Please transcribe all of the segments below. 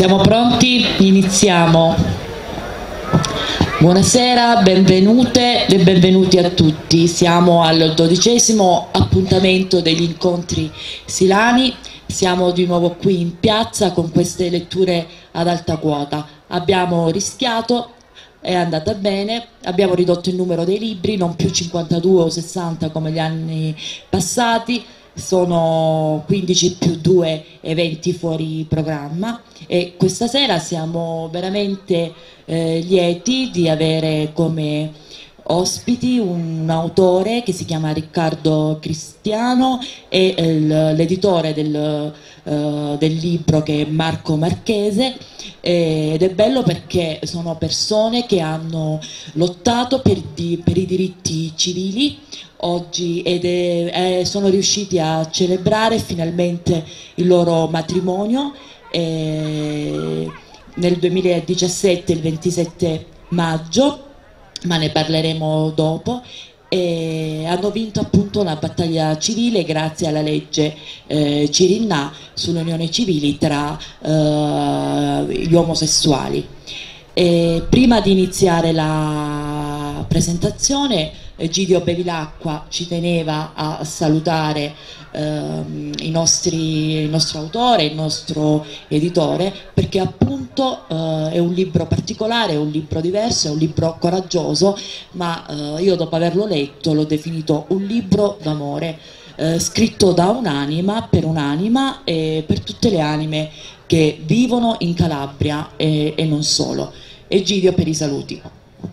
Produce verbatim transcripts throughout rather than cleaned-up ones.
Siamo pronti? Iniziamo. Buonasera, benvenute e benvenuti a tutti. Siamo al dodicesimo appuntamento degli incontri silani. Siamo di nuovo qui in piazza con queste letture ad alta quota. Abbiamo rischiato, è andata bene, abbiamo ridotto il numero dei libri, non più cinquantadue o sessanta come gli anni passati. Sono quindici più due eventi fuori programma e questa sera siamo veramente eh, lieti di avere come ospiti un autore che si chiama Riccardo Cristiano e l'editore del, uh, del libro che è Marco Marchese, ed è bello perché sono persone che hanno lottato per, di, per i diritti civili oggi ed è, è, sono riusciti a celebrare finalmente il loro matrimonio eh, nel duemiladiciassette, il ventisette maggio, ma ne parleremo dopo. E hanno vinto appunto la battaglia civile grazie alla legge eh, Cirinnà sulle unioni civili tra eh, gli omosessuali. E prima di iniziare la presentazione, Egidio Bevilacqua ci teneva a salutare ehm, i nostri, il nostro autore, il nostro editore, perché appunto eh, è un libro particolare, è un libro diverso, è un libro coraggioso, ma eh, io dopo averlo letto l'ho definito un libro d'amore, eh, scritto da un'anima, per un'anima e per tutte le anime che vivono in Calabria e, e non solo. Egidio, per i saluti.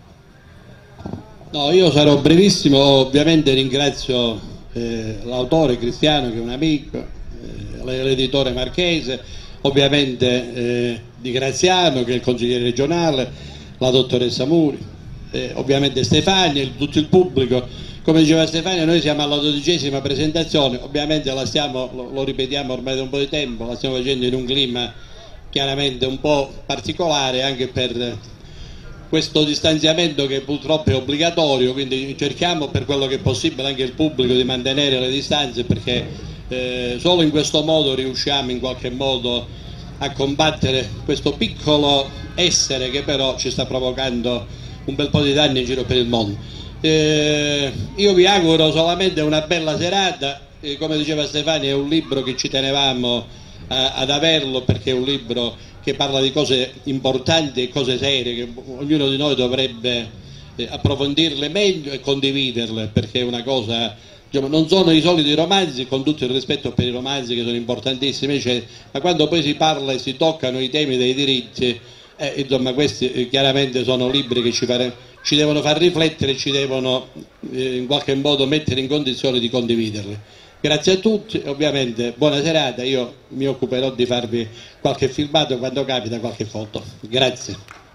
No, io sarò brevissimo, ovviamente ringrazio eh, l'autore Cristiano che è un amico, eh, l'editore Marchese, ovviamente eh, Di Graziano che è il consigliere regionale, la dottoressa Muri, eh, ovviamente Stefania e tutto il pubblico. Come diceva Stefania, noi siamo alla dodicesima presentazione, ovviamente la stiamo, lo, lo ripetiamo ormai da un po' di tempo, la stiamo facendo in un clima chiaramente un po' particolare anche per questo distanziamento che purtroppo è obbligatorio, quindi cerchiamo per quello che è possibile anche il pubblico di mantenere le distanze, perché eh, solo in questo modo riusciamo in qualche modo a combattere questo piccolo essere che però ci sta provocando un bel po' di danni in giro per il mondo. Eh, io vi auguro solamente una bella serata, eh, come diceva Stefania è un libro che ci tenevamo eh, ad averlo perché è un libro che parla di cose importanti e cose serie che ognuno di noi dovrebbe eh, approfondirle meglio e condividerle, perché è una cosa, diciamo, non sono i soliti romanzi, con tutto il rispetto per i romanzi che sono importantissimi, cioè, ma quando poi si parla e si toccano i temi dei diritti, eh, insomma questi eh, chiaramente sono libri che ci, pare, ci devono far riflettere e ci devono eh, in qualche modo mettere in condizione di condividerli. Grazie a tutti, ovviamente buona serata, io mi occuperò di farvi qualche filmato quando capita, qualche foto. Grazie.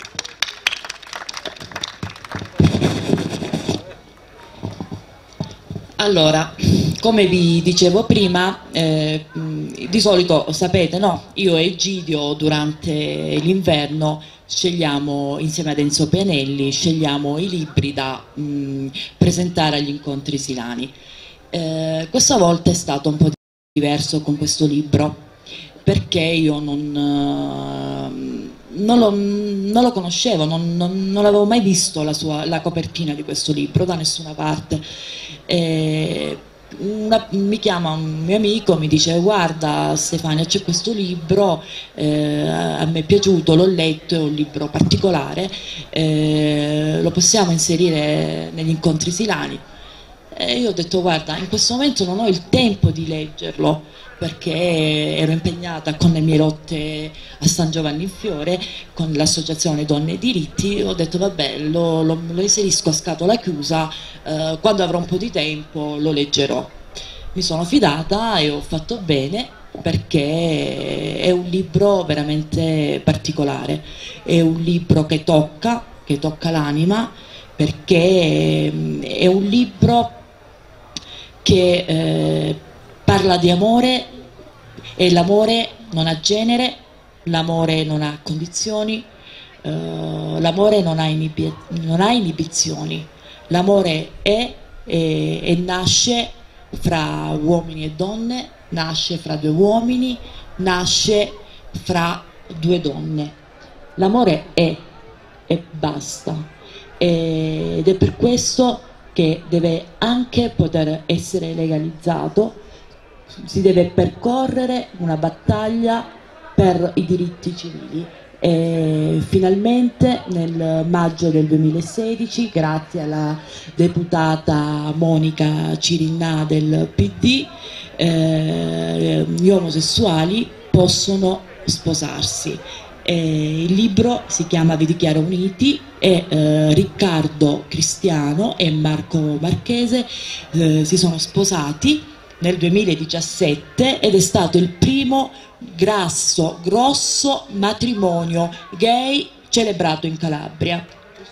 Allora, come vi dicevo prima, eh, di solito sapete, no? Io e Egidio durante l'inverno scegliamo insieme ad Enzo Pianelli, scegliamo i libri da mh, presentare agli incontri silani. Eh, questa volta è stato un po' diverso con questo libro perché io non, uh, non, lo, non lo conoscevo, non, non, non avevo mai visto la, sua, la copertina di questo libro da nessuna parte. Eh, una, mi chiama un mio amico, mi dice guarda Stefania c'è questo libro, eh, a me è piaciuto, l'ho letto, è un libro particolare, eh, lo possiamo inserire negli incontri silani? E io ho detto guarda in questo momento non ho il tempo di leggerlo perché ero impegnata con le mie lotte a San Giovanni in Fiore con l'associazione Donne e Diritti. Ho detto vabbè lo, lo, lo inserisco a scatola chiusa, eh, quando avrò un po' di tempo lo leggerò. Mi sono fidata e ho fatto bene perché è un libro veramente particolare, è un libro che tocca, che tocca l'anima, perché è un libro che eh, parla di amore e l'amore non ha genere, l'amore non ha condizioni, eh, l'amore non ha, inibi non ha inibizioni, l'amore è e, e nasce fra uomini e donne, nasce fra due uomini, nasce fra due donne. L'amore è e basta, ed è per questo che deve anche poter essere legalizzato. Si deve percorrere una battaglia per i diritti civili. E finalmente nel maggio del duemilasedici, grazie alla deputata Monica Cirinnà del P D, eh, gli omosessuali possono sposarsi. Eh, il libro si chiama Vi dichiaro uniti e eh, Riccardo Cristiano e Marco Marchese eh, si sono sposati nel duemiladiciassette ed è stato il primo grasso, grosso matrimonio gay celebrato in Calabria.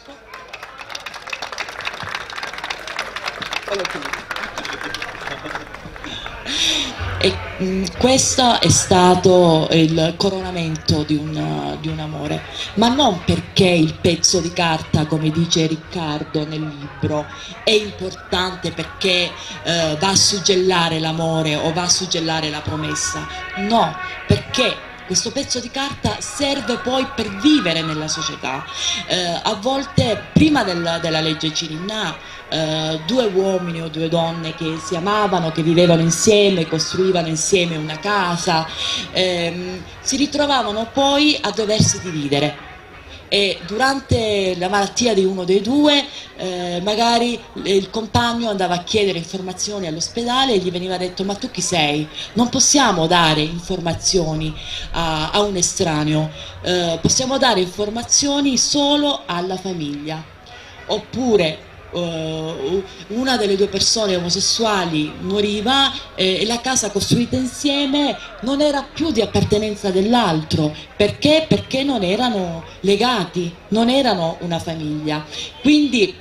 E mh, questo è stato il coronamento di un, di un amore, ma non perché il pezzo di carta, come dice Riccardo nel libro, è importante perché eh, va a suggellare l'amore o va a suggellare la promessa, no, perché questo pezzo di carta serve poi per vivere nella società. Eh, a volte, prima del, della legge Cirinnà, eh, due uomini o due donne che si amavano, che vivevano insieme, costruivano insieme una casa, ehm, si ritrovavano poi a doversi dividere. E durante la malattia di uno dei due eh, magari il compagno andava a chiedere informazioni all'ospedale e gli veniva detto: ma tu chi sei? Non possiamo dare informazioni a, a un estraneo, eh, possiamo dare informazioni solo alla famiglia. Oppure Uh, una delle due persone omosessuali moriva eh, e la casa costruita insieme non era più di appartenenza dell'altro. Perché? Perché non erano legati, non erano una famiglia. Quindi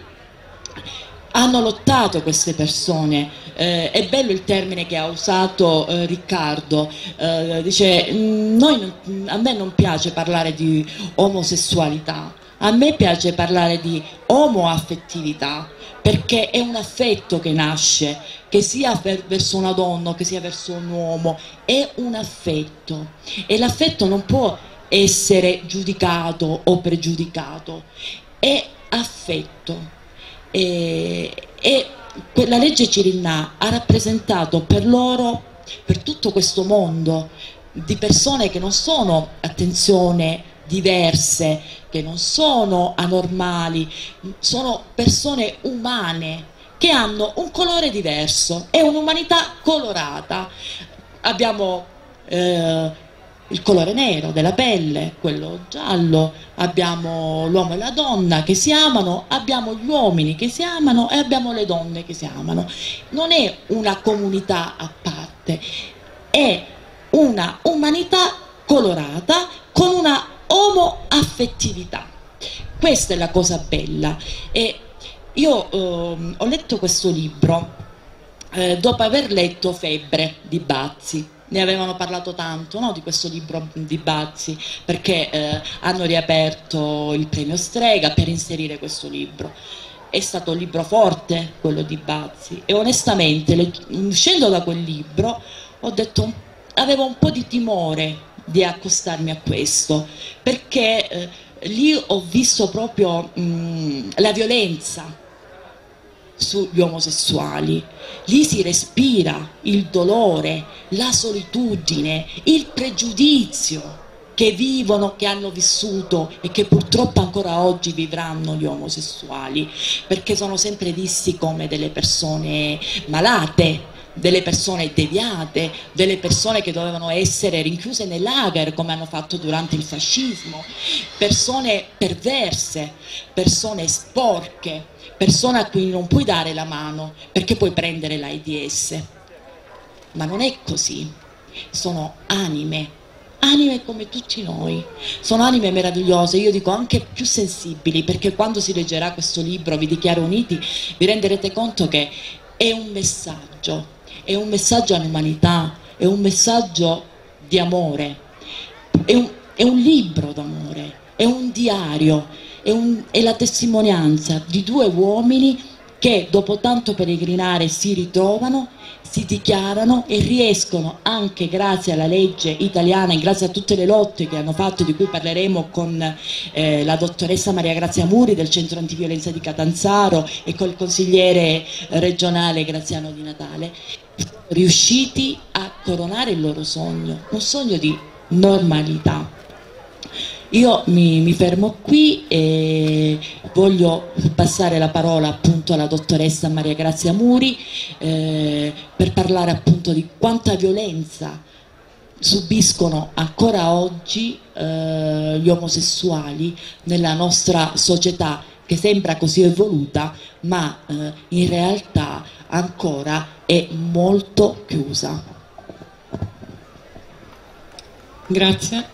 hanno lottato queste persone. Eh, è bello il termine che ha usato eh, Riccardo, eh, dice noi non, a me non piace parlare di omosessualità, a me piace parlare di omoaffettività, perché è un affetto che nasce, che sia per, verso una donna, che sia verso un uomo, è un affetto e l'affetto non può essere giudicato o pregiudicato, è affetto. E, e la legge Cirinnà ha rappresentato per loro, per tutto questo mondo di persone che non sono, attenzione, diverse, che non sono anormali, sono persone umane che hanno un colore diverso, è un'umanità colorata. Abbiamo eh, il colore nero della pelle, quello giallo, abbiamo l'uomo e la donna che si amano, abbiamo gli uomini che si amano e abbiamo le donne che si amano. Non è una comunità a parte, è una umanità colorata con una omoaffettività. Questa è la cosa bella. E io eh, ho letto questo libro eh, dopo aver letto Febbre di Bazzi. Ne avevano parlato tanto, no, di questo libro di Bazzi, perché eh, hanno riaperto il premio Strega per inserire questo libro. È stato un libro forte quello di Bazzi e onestamente, uscendo da quel libro, ho detto, avevo un po' di timore di accostarmi a questo, perché eh, lì ho visto proprio mh, la violenza sugli omosessuali, lì si respira il dolore, la solitudine, il pregiudizio che vivono, che hanno vissuto e che purtroppo ancora oggi vivranno gli omosessuali, perché sono sempre visti come delle persone malate, delle persone deviate, delle persone che dovevano essere rinchiuse nei lager come hanno fatto durante il fascismo, persone perverse, persone sporche, persone a cui non puoi dare la mano perché puoi prendere l'AIDS. Ma non è così, sono anime, anime come tutti noi, sono anime meravigliose, io dico anche più sensibili, perché quando si leggerà questo libro, Vi dichiaro uniti, vi renderete conto che è un messaggio, è un messaggio all'umanità, è un messaggio di amore, è un, è un libro d'amore, è un diario, è, un, è la testimonianza di due uomini che dopo tanto peregrinare si ritrovano, si dichiarano e riescono, anche grazie alla legge italiana e grazie a tutte le lotte che hanno fatto, di cui parleremo con eh, la dottoressa Maria Grazia Muri del Centro Antiviolenza di Catanzaro e col consigliere regionale Graziano Di Natale, riusciti a coronare il loro sogno, un sogno di normalità. Io mi, mi fermo qui e voglio passare la parola appunto alla dottoressa Maria Grazia Muri eh, per parlare appunto di quanta violenza subiscono ancora oggi eh, gli omosessuali nella nostra società, che sembra così evoluta, ma eh, in realtà ancora è molto chiusa. Grazie.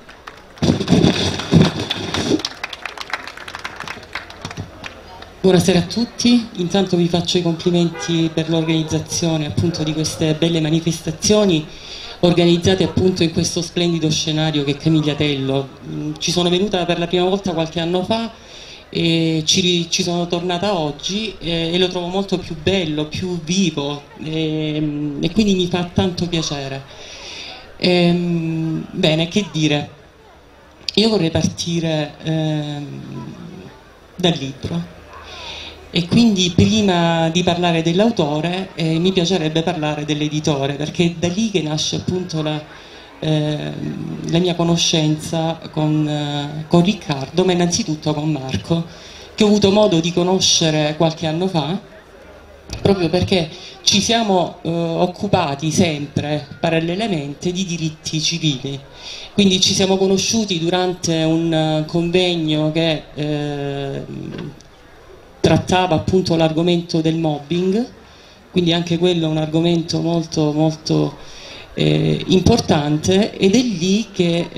Buonasera a tutti, intanto vi faccio i complimenti per l'organizzazione appunto di queste belle manifestazioni organizzate appunto in questo splendido scenario che è Camigliatello. Ci sono venuta per la prima volta qualche anno fa e ci, ci sono tornata oggi e, e lo trovo molto più bello, più vivo e, e quindi mi fa tanto piacere. E, bene, che dire? Io vorrei partire eh, dal libro. E quindi prima di parlare dell'autore eh, mi piacerebbe parlare dell'editore, perché è da lì che nasce appunto la, eh, la mia conoscenza con, eh, con Riccardo, ma innanzitutto con Marco, che ho avuto modo di conoscere qualche anno fa, proprio perché ci siamo eh, occupati sempre parallelamente di diritti civili. Quindi ci siamo conosciuti durante un convegno che eh, trattava appunto l'argomento del mobbing, quindi anche quello è un argomento molto molto eh, importante, ed è lì che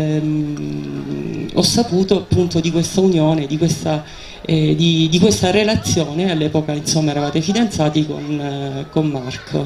ehm, ho saputo appunto di questa unione, di questa, eh, di, di questa relazione. All'epoca insomma eravate fidanzati con, eh, con Marco.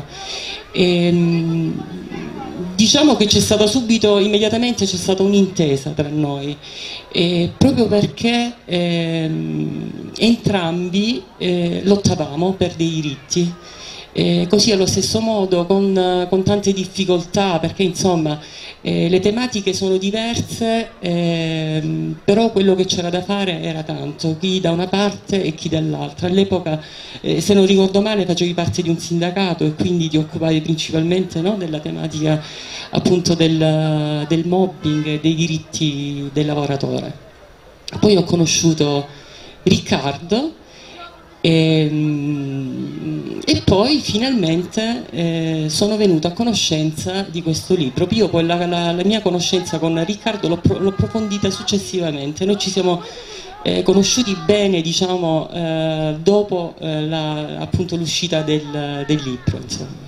E, diciamo che c'è stata subito, immediatamente c'è stata un'intesa tra noi, eh, proprio perché ehm, entrambi eh, lottavamo per dei diritti, eh, così allo stesso modo con, con tante difficoltà, perché insomma eh, le tematiche sono diverse, ehm, però quello che c'era da fare era tanto, chi da una parte e chi dall'altra. All'epoca, eh, se non ricordo male, facevi parte di un sindacato e quindi ti occupavi principalmente, no, della tematica appunto del, del mobbing e dei diritti del lavoratore. Poi ho conosciuto Riccardo e, e poi finalmente eh, sono venuta a conoscenza di questo libro. Io poi la, la, la mia conoscenza con Riccardo l'ho approfondita successivamente. Noi ci siamo eh, conosciuti bene, diciamo, eh, dopo eh, la, appunto l'uscita del, del libro, insomma.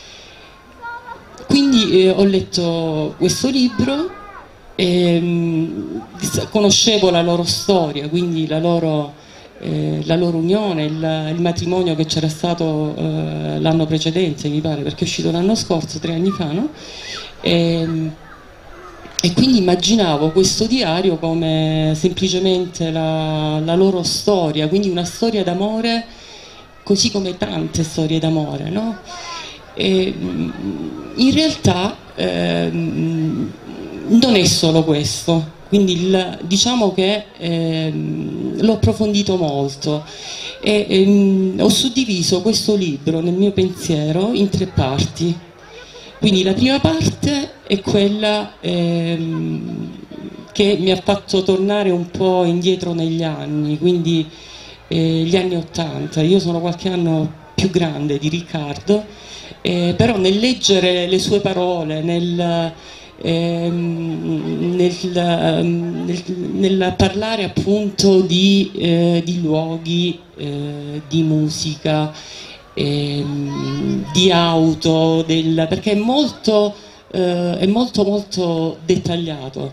Quindi eh, ho letto questo libro, e, mh, conoscevo la loro storia, quindi la loro, eh, la loro unione, il, il matrimonio che c'era stato eh, l'anno precedente, mi pare, perché è uscito l'anno scorso, tre anni fa, no? E, e quindi immaginavo questo diario come semplicemente la, la loro storia, quindi una storia d'amore, così come tante storie d'amore, no? E, in realtà eh, non è solo questo, quindi il, diciamo che eh, l'ho approfondito molto e eh, ho suddiviso questo libro nel mio pensiero in tre parti. Quindi la prima parte è quella eh, che mi ha fatto tornare un po' indietro negli anni, quindi eh, gli anni Ottanta. Io sono qualche anno più grande di Riccardo, eh, però nel leggere le sue parole, nel, eh, nel, nel, nel parlare appunto di, eh, di luoghi, eh, di musica, eh, di auto, del, perché è molto, eh, è molto molto dettagliato.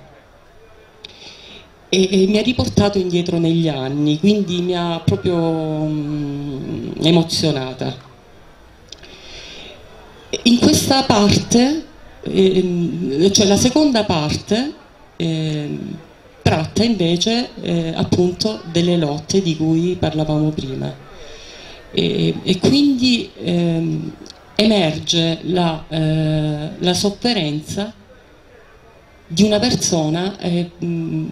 E, e mi ha riportato indietro negli anni, quindi mi ha proprio um, emozionata. In questa parte, eh, cioè la seconda parte, eh, tratta invece eh, appunto delle lotte di cui parlavamo prima. e, e quindi ehm, emerge la, eh, la sofferenza di una persona eh, mh,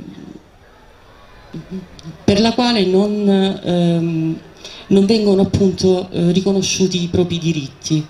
per la quale non, ehm, non vengono appunto eh, riconosciuti i propri diritti,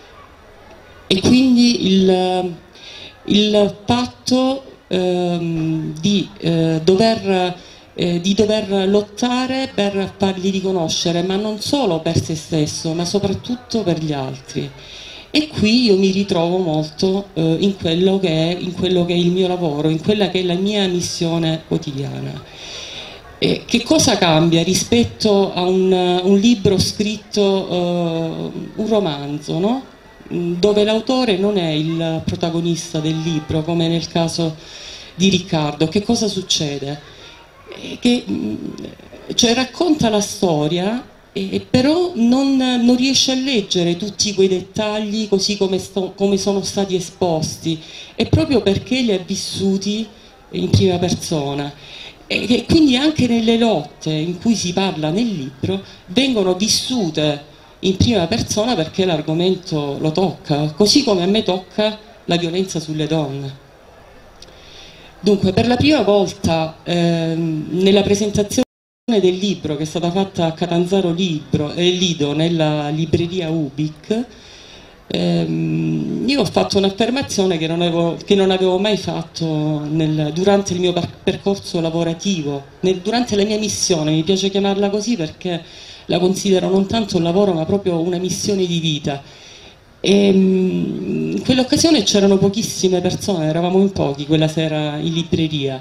e quindi il, il fatto ehm, di, eh, dover, eh, di dover lottare per farli riconoscere, ma non solo per se stesso, ma soprattutto per gli altri. E qui io mi ritrovo molto eh, in, quello che è, in quello che è il mio lavoro, in quella che è la mia missione quotidiana. E che cosa cambia rispetto a un, un libro scritto, eh, un romanzo, no? Dove l'autore non è il protagonista del libro, come nel caso di Riccardo? Che cosa succede? Che, cioè, racconta la storia, e però non, non riesce a leggere tutti quei dettagli così come, sto, come sono stati esposti, e proprio perché li ha vissuti in prima persona. E quindi anche nelle lotte in cui si parla nel libro vengono vissute in prima persona, perché l'argomento lo tocca, così come a me tocca la violenza sulle donne. Dunque, per la prima volta ehm, nella presentazione del libro, che è stata fatta a Catanzaro Libro, eh, Lido, nella libreria Ubic, ehm, io ho fatto un'affermazione che non avevo, che non avevo mai fatto nel, durante il mio percorso lavorativo, nel, durante la mia missione. Mi piace chiamarla così perché la considero non tanto un lavoro ma proprio una missione di vita. E, in quell'occasione c'erano pochissime persone, eravamo in pochi quella sera in libreria,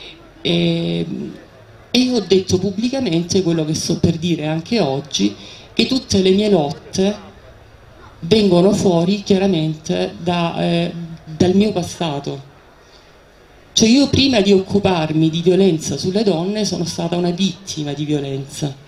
e, e io ho detto pubblicamente quello che sto per dire anche oggi, che tutte le mie lotte vengono fuori chiaramente da, eh, dal mio passato. Cioè, io prima di occuparmi di violenza sulle donne sono stata una vittima di violenza.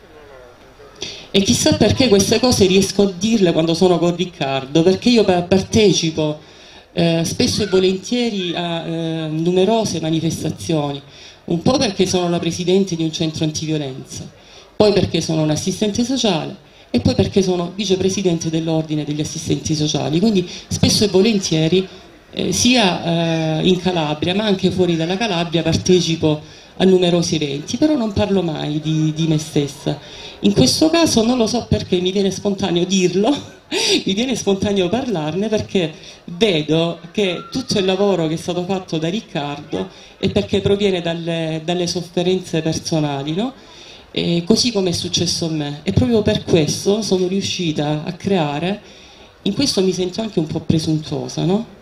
E chissà perché queste cose riesco a dirle quando sono con Riccardo, perché io partecipo eh, spesso e volentieri a eh, numerose manifestazioni, un po' perché sono la presidente di un centro antiviolenza, poi perché sono un assistente sociale e poi perché sono vicepresidente dell'ordine degli assistenti sociali, quindi spesso e volentieri eh, sia eh, in Calabria ma anche fuori dalla Calabria partecipo a numerosi eventi, però non parlo mai di, di me stessa. In questo caso non lo so perché mi viene spontaneo dirlo, mi viene spontaneo parlarne, perché vedo che tutto il lavoro che è stato fatto da Riccardo è perché proviene dalle, dalle sofferenze personali, no? E così come è successo a me, e proprio per questo sono riuscita a creare, in questo mi sento anche un po' presuntuosa, no?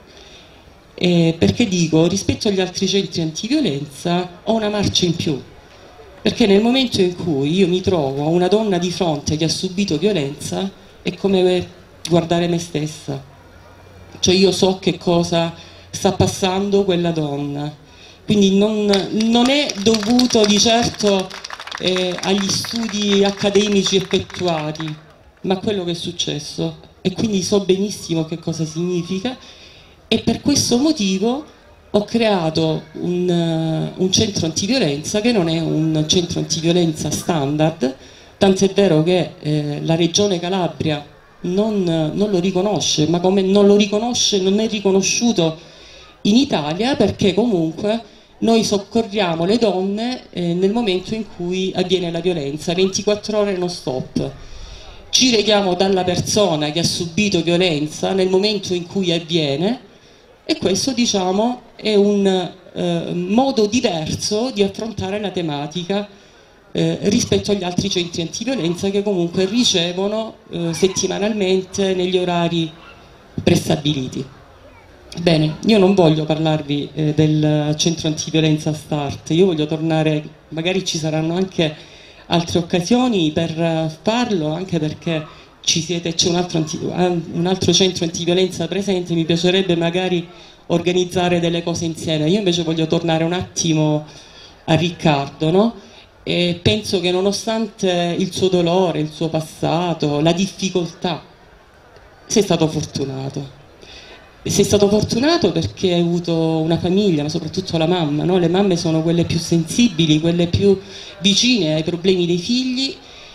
Eh, perché dico, rispetto agli altri centri antiviolenza ho una marcia in più, perché nel momento in cui io mi trovo una donna di fronte che ha subito violenza è come guardare me stessa, cioè io so che cosa sta passando quella donna, quindi non, non è dovuto di certo eh, agli studi accademici effettuati, ma a quello che è successo, e quindi so benissimo che cosa significa. E per questo motivo ho creato un, uh, un centro antiviolenza che non è un centro antiviolenza standard, tant'è vero che eh, la Regione Calabria non, non lo riconosce, ma come non lo riconosce, non è riconosciuto in Italia, perché comunque noi soccorriamo le donne eh, nel momento in cui avviene la violenza, ventiquattro ore non stop. Ci reghiamo dalla persona che ha subito violenza nel momento in cui avviene. E questo, diciamo, è un eh, modo diverso di affrontare la tematica eh, rispetto agli altri centri antiviolenza, che comunque ricevono eh, settimanalmente negli orari prestabiliti. Bene, io non voglio parlarvi eh, del centro antiviolenza Start, io voglio tornare, magari ci saranno anche altre occasioni per farlo, anche perché ci siete, c'è un altro, anti, un altro centro antiviolenza presente, mi piacerebbe magari organizzare delle cose insieme. Io invece voglio tornare un attimo a Riccardo, no? E penso che nonostante il suo dolore, il suo passato, la difficoltà, sei stato fortunato. Sei stato fortunato perché hai avuto una famiglia, ma soprattutto la mamma, no? Le mamme sono quelle più sensibili, quelle più vicine ai problemi dei figli,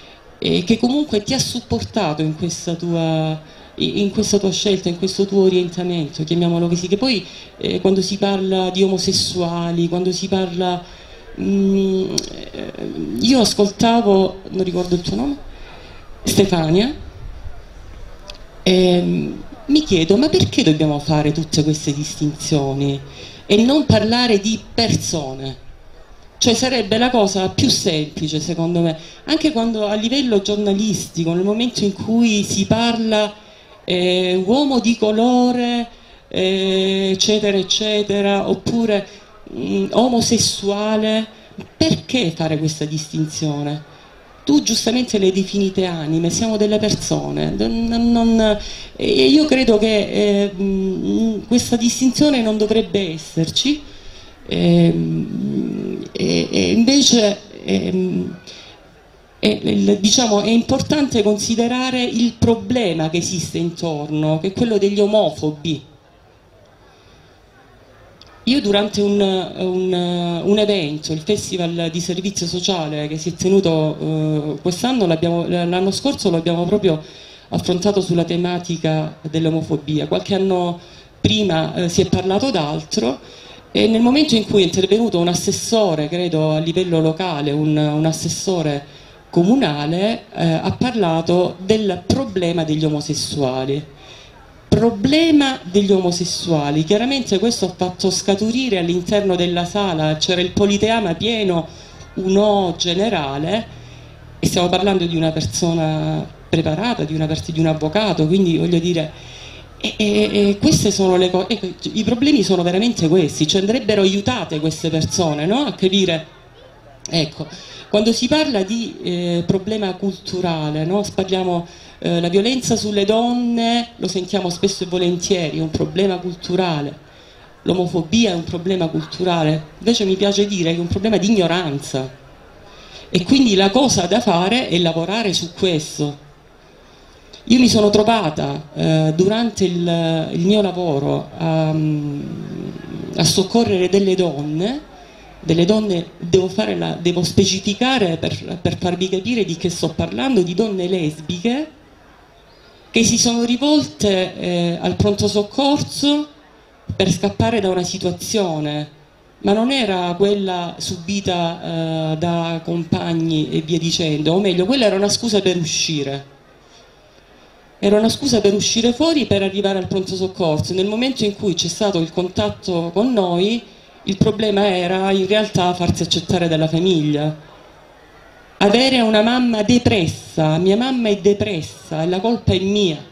e che comunque ti ha supportato in questa tua, in questa tua scelta, in questo tuo orientamento, chiamiamolo così, che poi eh, quando si parla di omosessuali, quando si parla... Mm, io ascoltavo, non ricordo il tuo nome, Stefania, e mi chiedo, ma perché dobbiamo fare tutte queste distinzioni e non parlare di persone? Cioè sarebbe la cosa più semplice secondo me, anche quando a livello giornalistico, nel momento in cui si parla eh, uomo di colore, eh, eccetera eccetera, oppure mh, omosessuale, perché fare questa distinzione? Tu giustamente le hai definite anime, siamo delle persone, non, non, e io credo che eh, mh, questa distinzione non dovrebbe esserci. E, e, e invece e, e, diciamo, è importante considerare il problema che esiste intorno, che è quello degli omofobi. Io durante un, un, un evento, il Festival di Servizio Sociale che si è tenuto eh, quest'anno, l'anno scorso lo abbiamo proprio affrontato sulla tematica dell'omofobia, qualche anno prima eh, si è parlato d'altro. E nel momento in cui è intervenuto un assessore, credo a livello locale, un, un assessore comunale, eh, ha parlato del problema degli omosessuali. Problema degli omosessuali, chiaramente questo ha fatto scaturire all'interno della sala, c'era il politeama pieno, un no generale, e stiamo parlando di una persona preparata, di, una, di un avvocato, quindi voglio dire... E, e, e queste sono le cose, ecco, i problemi sono veramente questi, cioè andrebbero aiutate queste persone, no? A capire, ecco, quando si parla di eh, problema culturale, no? Parliamo eh, la violenza sulle donne, lo sentiamo spesso e volentieri, è un problema culturale, l'omofobia è un problema culturale, invece mi piace dire che è un problema di ignoranza, e quindi la cosa da fare è lavorare su questo. Io mi sono trovata eh, durante il, il mio lavoro a, a soccorrere delle donne, delle donne devo, fare la, devo specificare per, per farvi capire di che sto parlando, di donne lesbiche che si sono rivolte eh, al pronto soccorso per scappare da una situazione, ma non era quella subita eh, da compagni e via dicendo, o meglio, quella era una scusa per uscire. Era una scusa per uscire fuori, per arrivare al pronto soccorso. Nel momento in cui c'è stato il contatto con noi, il problema era in realtà farsi accettare dalla famiglia. Avere una mamma depressa, mia mamma è depressa e la colpa è mia,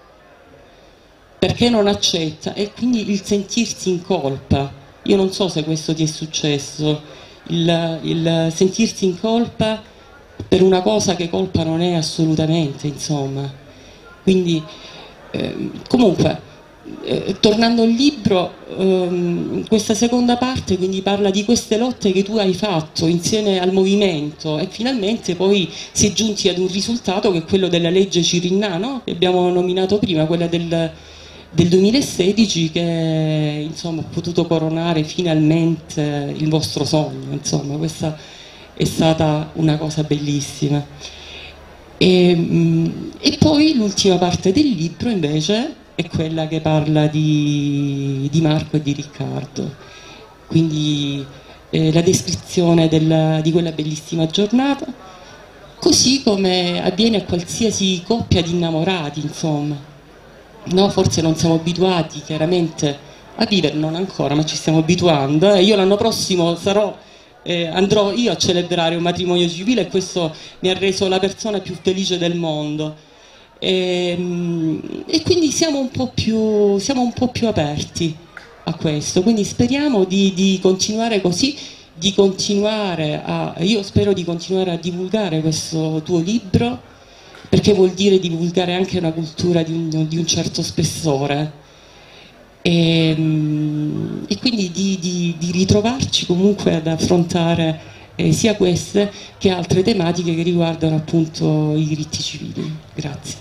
perché non accetta, e quindi il sentirsi in colpa. Io non so se questo ti è successo, il, il sentirsi in colpa per una cosa che colpa non è assolutamente, insomma. Quindi eh, comunque eh, tornando al libro, ehm, questa seconda parte quindi parla di queste lotte che tu hai fatto insieme al movimento, e finalmente poi si è giunti ad un risultato che è quello della legge Cirinnà, no? Che abbiamo nominato prima, quella del, del duemilasedici, che insomma ha potuto coronare finalmente il vostro sogno, insomma questa è stata una cosa bellissima. E, e poi l'ultima parte del libro invece è quella che parla di, di Marco e di Riccardo, quindi eh, la descrizione del, di quella bellissima giornata, così come avviene a qualsiasi coppia di innamorati, insomma, no? Forse non siamo abituati chiaramente a vivere, non ancora, ma ci stiamo abituando, eh? Io l'anno prossimo sarò Eh, andrò io a celebrare un matrimonio civile, e questo mi ha reso la persona più felice del mondo, e, e quindi siamo un po' più, siamo un po' più aperti a questo, quindi speriamo di, di continuare così, di continuare a, io spero di continuare a divulgare questo tuo libro, perché vuol dire divulgare anche una cultura di un, di un certo spessore. E, e quindi di, di, di ritrovarci comunque ad affrontare eh, sia queste che altre tematiche che riguardano appunto i diritti civili. Grazie.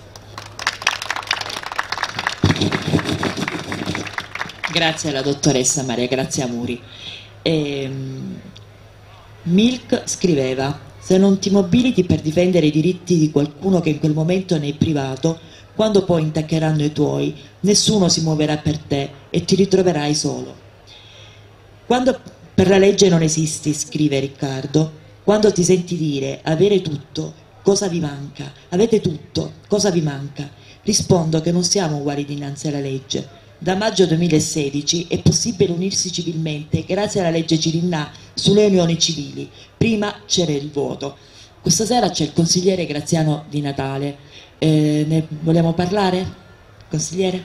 Grazie alla dottoressa Maria Grazia Muri. E, Milk scriveva: Se non ti mobiliti per difendere i diritti di qualcuno che in quel momento ne è privato, quando poi intaccheranno i tuoi, nessuno si muoverà per te e ti ritroverai solo. Quando per la legge non esisti, scrive Riccardo, quando ti senti dire avere tutto, cosa vi manca? Avete tutto, cosa vi manca? Rispondo che non siamo uguali dinanzi alla legge. Da maggio duemilasedici è possibile unirsi civilmente grazie alla legge Cirinnà sulle unioni civili. Prima c'era il voto. Questa sera c'è il consigliere Graziano Di Natale. Eh, ne vogliamo parlare? Consigliere?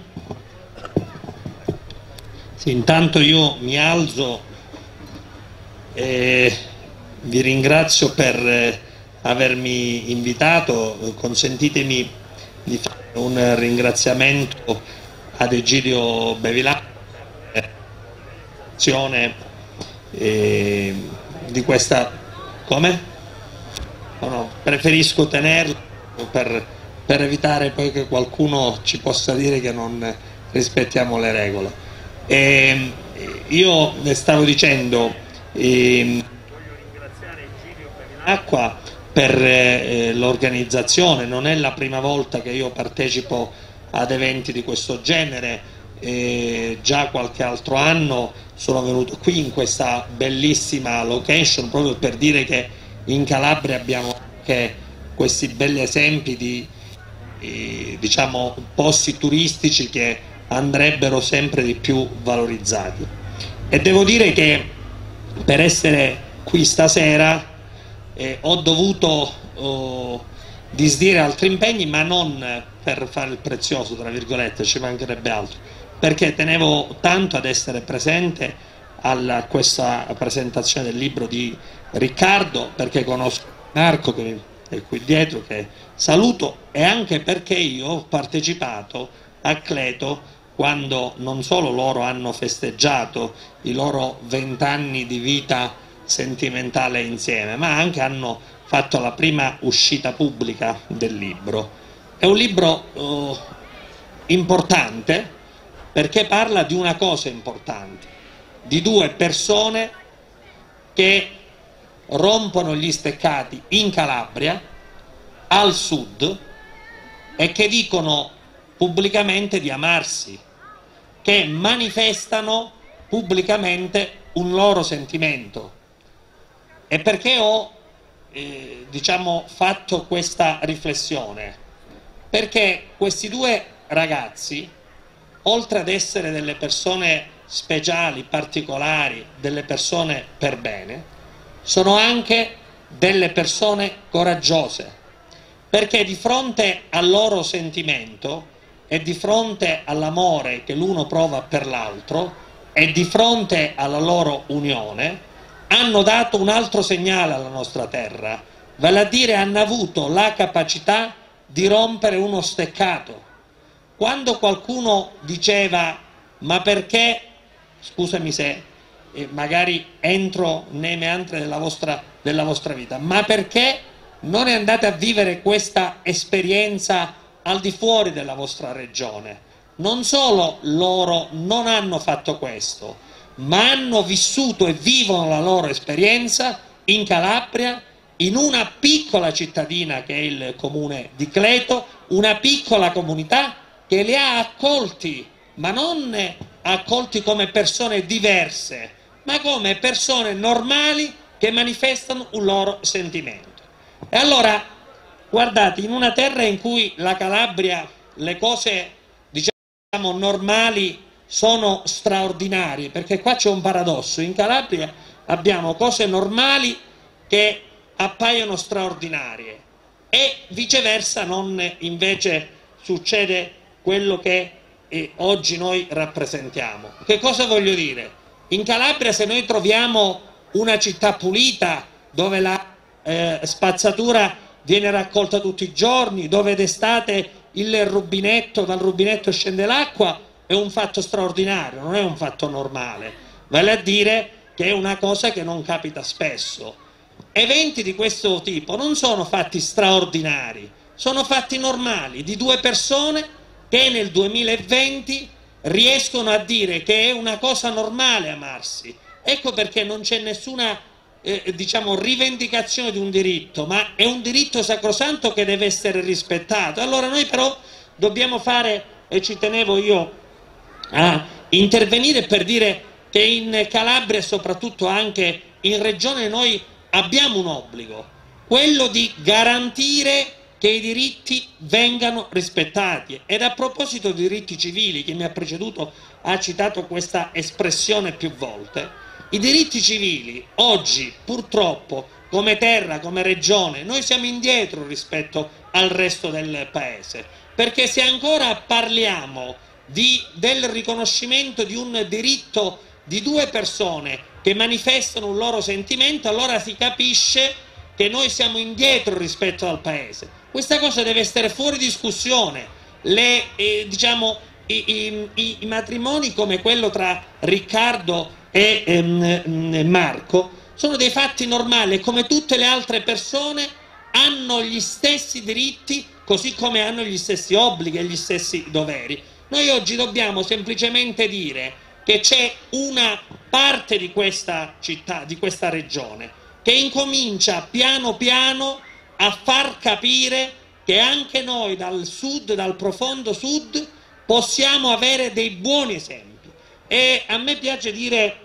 Sì, intanto io mi alzo e vi ringrazio per eh, avermi invitato. Consentitemi di fare un ringraziamento ad Egidio Bevilacqua per l'azione eh, di questa... come? No, no, preferisco tenerlo per, per evitare poi che qualcuno ci possa dire che non rispettiamo le regole. E, io ne stavo dicendo, eh, voglio ringraziare Egidio Bevilacqua per eh, l'organizzazione. Non è la prima volta che io partecipo ad eventi di questo genere, eh, già qualche altro anno sono venuto qui in questa bellissima location proprio per dire che in Calabria abbiamo anche questi belli esempi di eh, diciamo posti turistici che andrebbero sempre di più valorizzati. E devo dire che per essere qui stasera eh, ho dovuto oh, disdire altri impegni, ma non per fare il prezioso, tra virgolette, ci mancherebbe altro, perché tenevo tanto ad essere presente a questa presentazione del libro di Riccardo, perché conosco Marco che è qui dietro, che saluto, e anche perché io ho partecipato a Cleto quando non solo loro hanno festeggiato i loro vent'anni di vita sentimentale insieme, ma anche hanno fatto la prima uscita pubblica del libro. È un libro uh, importante perché parla di una cosa importante, di due persone che rompono gli steccati in Calabria, al sud, e che dicono pubblicamente di amarsi, che manifestano pubblicamente un loro sentimento. E perché ho eh, diciamo, fatto questa riflessione? Perché questi due ragazzi, oltre ad essere delle persone speciali, particolari, delle persone per bene, sono anche delle persone coraggiose, perché di fronte al loro sentimento e di fronte all'amore che l'uno prova per l'altro e di fronte alla loro unione hanno dato un altro segnale alla nostra terra, vale a dire hanno avuto la capacità di rompere uno steccato. Quando qualcuno diceva ma perché, scusami se eh, magari entro nei meandri della vostra, della vostra vita, ma perché non è andate a vivere questa esperienza al di fuori della vostra regione? Non solo loro non hanno fatto questo, ma hanno vissuto e vivono la loro esperienza in Calabria, in una piccola cittadina che è il comune di Cleto, una piccola comunità che li ha accolti, ma non accolti come persone diverse, ma come persone normali che manifestano un loro sentimento. E allora, guardate, in una terra in cui la Calabria, le cose diciamo normali sono straordinarie, perché qua c'è un paradosso, in Calabria abbiamo cose normali che appaiono straordinarie e viceversa non invece succede quello che eh, oggi noi rappresentiamo. Che cosa voglio dire? In Calabria se noi troviamo una città pulita dove la eh, spazzatura viene raccolta tutti i giorni, dove d'estate il rubinetto, dal rubinetto scende l'acqua, è un fatto straordinario, non è un fatto normale, vale a dire che è una cosa che non capita spesso. Eventi di questo tipo non sono fatti straordinari, sono fatti normali di due persone che nel duemilaventi riescono a dire che è una cosa normale amarsi. Ecco perché non c'è nessuna eh, diciamo, rivendicazione di un diritto, ma è un diritto sacrosanto che deve essere rispettato. Allora noi però dobbiamo fare, e ci tenevo io a intervenire per dire che in Calabria e soprattutto anche in Regione noi abbiamo un obbligo, quello di garantire che i diritti vengano rispettati. Ed a proposito di diritti civili, chi mi ha preceduto ha citato questa espressione più volte, i diritti civili oggi purtroppo come terra, come regione, noi siamo indietro rispetto al resto del paese, perché se ancora parliamo di, del riconoscimento di un diritto di due persone che manifestano un loro sentimento, allora si capisce che noi siamo indietro rispetto al paese. Questa cosa deve essere fuori discussione. Le, eh, diciamo, i, i, i matrimoni come quello tra Riccardo e ehm, Marco sono dei fatti normali e come tutte le altre persone hanno gli stessi diritti, così come hanno gli stessi obblighi e gli stessi doveri. Noi oggi dobbiamo semplicemente dire che c'è una parte di questa città, di questa regione, che incomincia piano piano a far capire che anche noi dal sud, dal profondo sud, possiamo avere dei buoni esempi. E a me piace dire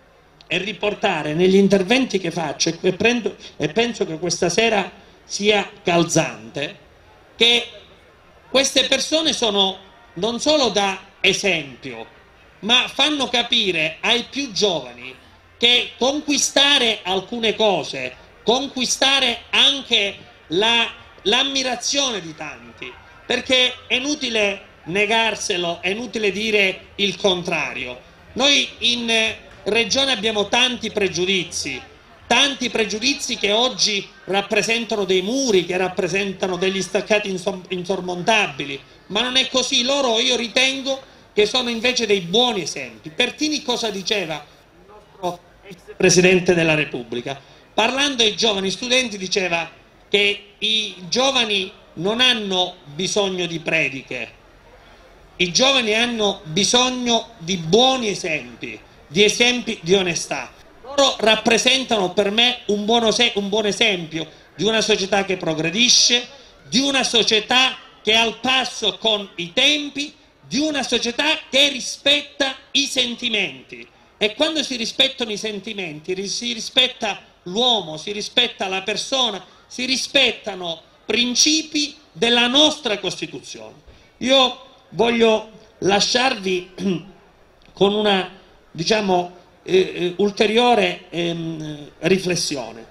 e riportare negli interventi che faccio, e, prendo, e penso che questa sera sia calzante, che queste persone sono non solo da esempio, ma fanno capire ai più giovani che conquistare alcune cose, conquistare anche la, l'ammirazione di tanti, perché è inutile negarselo, è inutile dire il contrario. Noi in Regione abbiamo tanti pregiudizi, tanti pregiudizi che oggi rappresentano dei muri, che rappresentano degli staccati insormontabili, ma non è così. Loro, io ritengo che sono invece dei buoni esempi. Pertini cosa diceva il nostro ex Presidente della Repubblica? Parlando ai giovani studenti diceva che i giovani non hanno bisogno di prediche, i giovani hanno bisogno di buoni esempi, di esempi di onestà. Loro rappresentano per me un buon, un buon esempio di una società che progredisce, di una società che è al passo con i tempi, di una società che rispetta i sentimenti. E quando si rispettano i sentimenti, si rispetta l'uomo, si rispetta la persona, si rispettano principi della nostra Costituzione. Io voglio lasciarvi con una, diciamo, eh, ulteriore ehm, riflessione.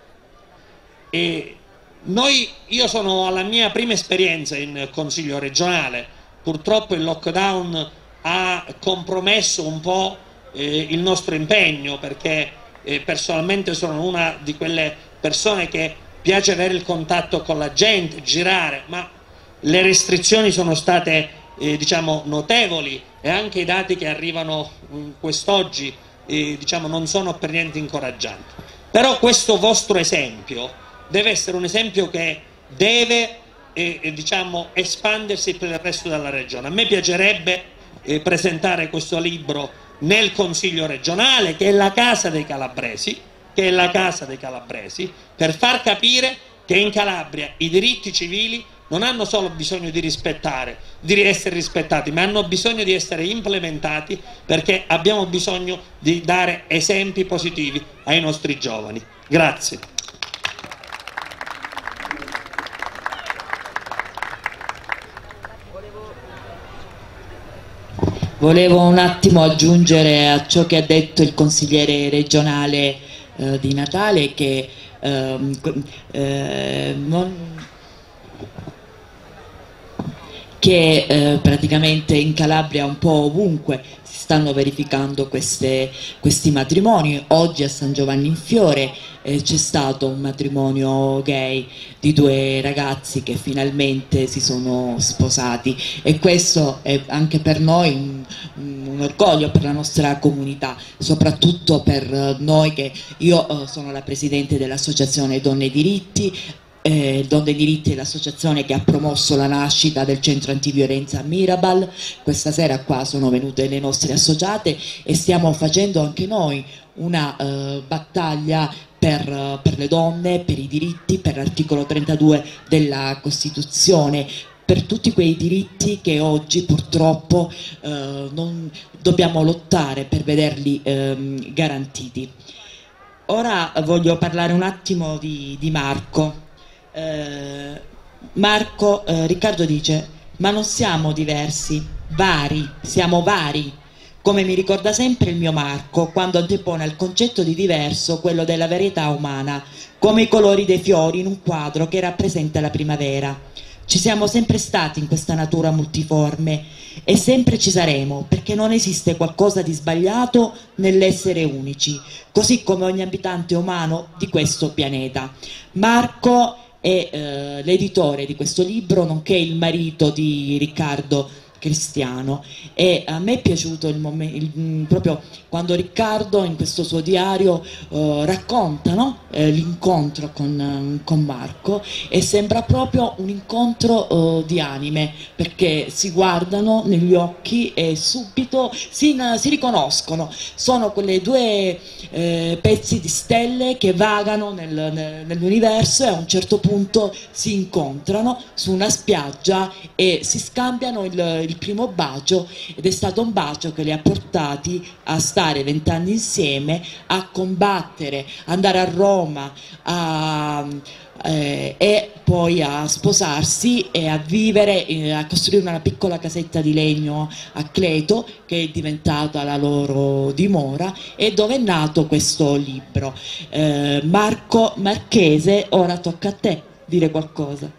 E noi, io sono alla mia prima esperienza in Consiglio regionale, purtroppo il lockdown ha compromesso un po' eh, il nostro impegno, perché eh, personalmente sono una di quelle persone che piace avere il contatto con la gente, girare, ma le restrizioni sono state eh, diciamo notevoli e anche i dati che arrivano quest'oggi eh, diciamo non sono per niente incoraggianti. Però questo vostro esempio deve essere un esempio che deve eh, diciamo espandersi per il resto della regione. A me piacerebbe eh, presentare questo libro nel Consiglio regionale, che è la casa dei calabresi, che è la casa dei calabresi, per far capire che in Calabria i diritti civili non hanno solo bisogno di rispettare, di essere rispettati, ma hanno bisogno di essere implementati, perché abbiamo bisogno di dare esempi positivi ai nostri giovani. Grazie. Volevo un attimo aggiungere a ciò che ha detto il consigliere regionale eh, di Natale, che ehm, eh, non... che eh, praticamente in Calabria un po' ovunque si stanno verificando queste, questi matrimoni. Oggi a San Giovanni in Fiore eh, c'è stato un matrimonio gay di due ragazzi che finalmente si sono sposati, e questo è anche per noi un, un orgoglio, per la nostra comunità, soprattutto per noi che io eh, sono la presidente dell'associazione Donne e Diritti. Eh, Donne e Diritti è l'associazione che ha promosso la nascita del centro antiviolenza Mirabal. Questa sera qua sono venute le nostre associate e stiamo facendo anche noi una eh, battaglia per, per le donne, per i diritti, per l'articolo trentadue della Costituzione, per tutti quei diritti che oggi purtroppo eh, non dobbiamo lottare per vederli ehm, garantiti. Ora voglio parlare un attimo di, di Marco. Eh, Marco, eh, Riccardo dice: ma non siamo diversi, vari, siamo vari. Come mi ricorda sempre il mio Marco, quando antepone al concetto di diverso quello della varietà umana, come i colori dei fiori in un quadro che rappresenta la primavera. Ci siamo sempre stati in questa natura multiforme e sempre ci saremo, perché non esiste qualcosa di sbagliato nell'essere unici, così come ogni abitante umano di questo pianeta. Marco è eh, l'editore di questo libro, nonché il marito di Riccardo Cristiano, e a me è piaciuto il momento, proprio quando Riccardo in questo suo diario eh, racconta, no? eh, l'incontro con, con Marco, e sembra proprio un incontro eh, di anime, perché si guardano negli occhi e subito si, si riconoscono. Sono quelle due eh, pezzi di stelle che vagano nel, nel, nell'universo, e a un certo punto si incontrano su una spiaggia e si scambiano il il primo bacio, ed è stato un bacio che li ha portati a stare vent'anni insieme, a combattere, andare a Roma a, eh, e poi a sposarsi e a vivere, eh, a costruire una piccola casetta di legno a Cleto, che è diventata la loro dimora, e dove è nato questo libro. eh, Marco Marchese, ora tocca a te dire qualcosa.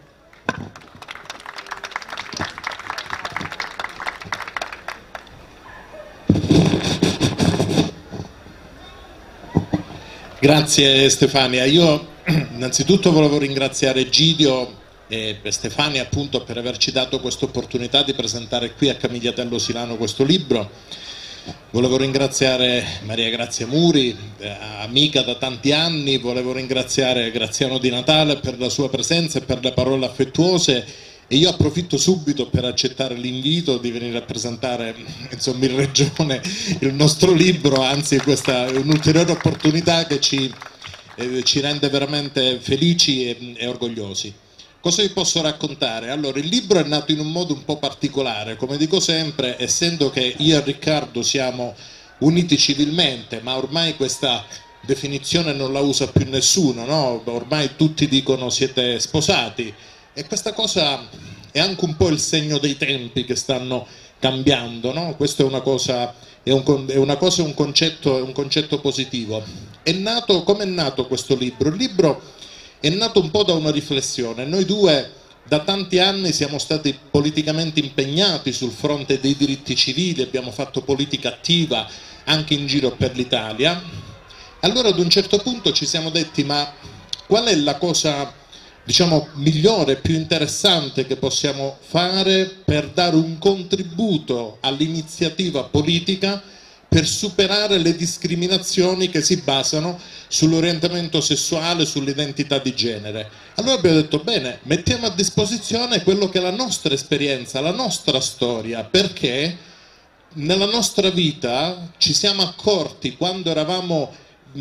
Grazie Stefania, io innanzitutto volevo ringraziare Egidio e Stefania appunto per averci dato questa opportunità di presentare qui a Camigliatello Silano questo libro. Volevo ringraziare Maria Grazia Muri, eh, amica da tanti anni, volevo ringraziare Graziano Di Natale per la sua presenza e per le parole affettuose, e io approfitto subito per accettare l'invito di venire a presentare insomma in regione il nostro libro, anzi questa è un'ulteriore opportunità che ci, eh, ci rende veramente felici e, e orgogliosi. Cosa vi posso raccontare? Allora, il libro è nato in un modo un po' particolare, come dico sempre, essendo che io e Riccardo siamo uniti civilmente, ma ormai questa definizione non la usa più nessuno, no? Ormai tutti dicono siete sposati. E questa cosa è anche un po' il segno dei tempi che stanno cambiando, no? Questo è una cosa, è un, è una cosa, un concetto, è un concetto positivo. È nato, come è nato questo libro? Il libro è nato un po' da una riflessione. Noi due da tanti anni siamo stati politicamente impegnati sul fronte dei diritti civili, abbiamo fatto politica attiva anche in giro per l'Italia. Allora ad un certo punto ci siamo detti: ma qual è la cosa, diciamo, migliore, più interessante che possiamo fare per dare un contributo all'iniziativa politica per superare le discriminazioni che si basano sull'orientamento sessuale, sull'identità di genere. Allora abbiamo detto: bene, mettiamo a disposizione quello che è la nostra esperienza, la nostra storia, perché nella nostra vita ci siamo accorti, quando eravamo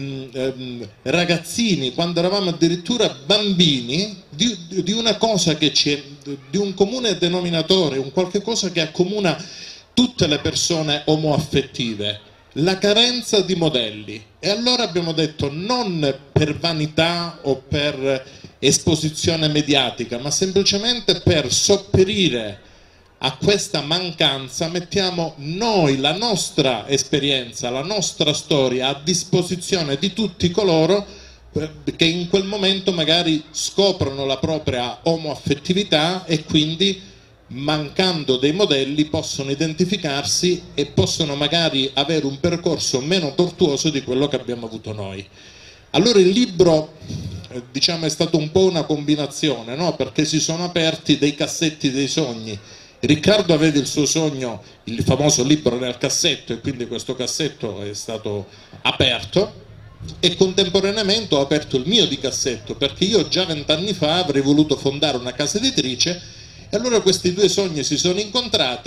ragazzini, quando eravamo addirittura bambini, di, di una cosa che c'è, di un comune denominatore, un qualche cosa che accomuna tutte le persone omoaffettive: la carenza di modelli. E allora abbiamo detto, non per vanità o per esposizione mediatica, ma semplicemente per sopperire a questa mancanza, mettiamo noi la nostra esperienza, la nostra storia a disposizione di tutti coloro che in quel momento magari scoprono la propria omoaffettività e quindi, mancando dei modelli, possono identificarsi e possono magari avere un percorso meno tortuoso di quello che abbiamo avuto noi. Allora il libro, diciamo, è stato un po' una combinazione, no? Perché si sono aperti dei cassetti dei sogni. Riccardo aveva il suo sogno, il famoso libro nel cassetto, e quindi questo cassetto è stato aperto, e contemporaneamente ho aperto il mio di cassetto, perché io già vent'anni fa avrei voluto fondare una casa editrice, e allora questi due sogni si sono incontrati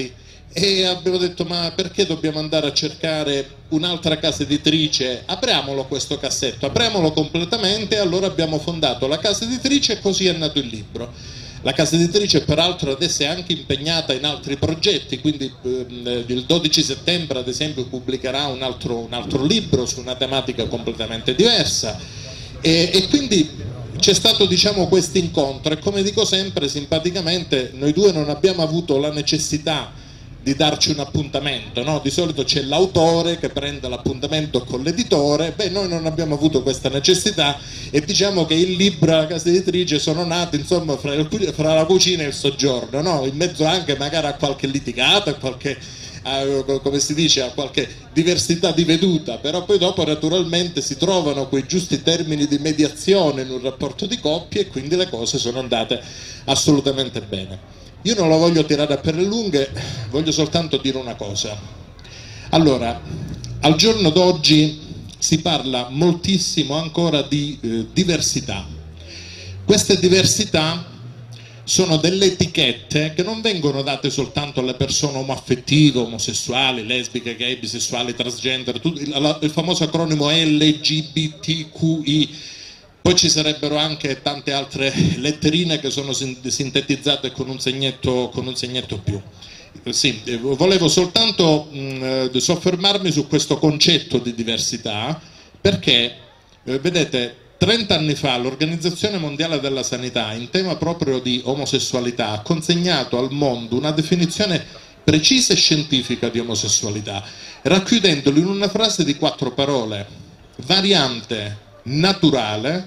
e abbiamo detto: ma perché dobbiamo andare a cercare un'altra casa editrice? Apriamolo questo cassetto, apriamolo completamente. E allora abbiamo fondato la casa editrice e così è nato il libro. La casa editrice peraltro adesso è anche impegnata in altri progetti, quindi eh, il dodici settembre ad esempio pubblicherà un altro, un altro libro su una tematica completamente diversa, e, e quindi c'è stato, diciamo, questo incontro, e come dico sempre simpaticamente, noi due non abbiamo avuto la necessità di darci un appuntamento, no? Di solito c'è l'autore che prende l'appuntamento con l'editore. Beh, noi non abbiamo avuto questa necessità, e diciamo che il libro e la casa editrice sono nati, insomma, fra, il, fra la cucina e il soggiorno, no? In mezzo anche magari a qualche litigata, a qualche, a, come si dice, a qualche diversità di veduta, però poi dopo naturalmente si trovano quei giusti termini di mediazione in un rapporto di coppia, e quindi le cose sono andate assolutamente bene. Io non lo voglio tirare per le lunghe, voglio soltanto dire una cosa. Allora, al giorno d'oggi si parla moltissimo ancora di eh, diversità. Queste diversità sono delle etichette che non vengono date soltanto alle persone omoaffettive, omosessuali, lesbiche, gay, bisessuali, transgender, tutto, il, il famoso acronimo L G B T Q I. Poi ci sarebbero anche tante altre letterine che sono sintetizzate con un segnetto, con un segnetto più. Sì, volevo soltanto mh, soffermarmi su questo concetto di diversità, perché, eh, vedete, trenta anni fa l'Organizzazione Mondiale della Sanità, in tema proprio di omosessualità, ha consegnato al mondo una definizione precisa e scientifica di omosessualità, racchiudendolo in una frase di quattro parole: variante naturale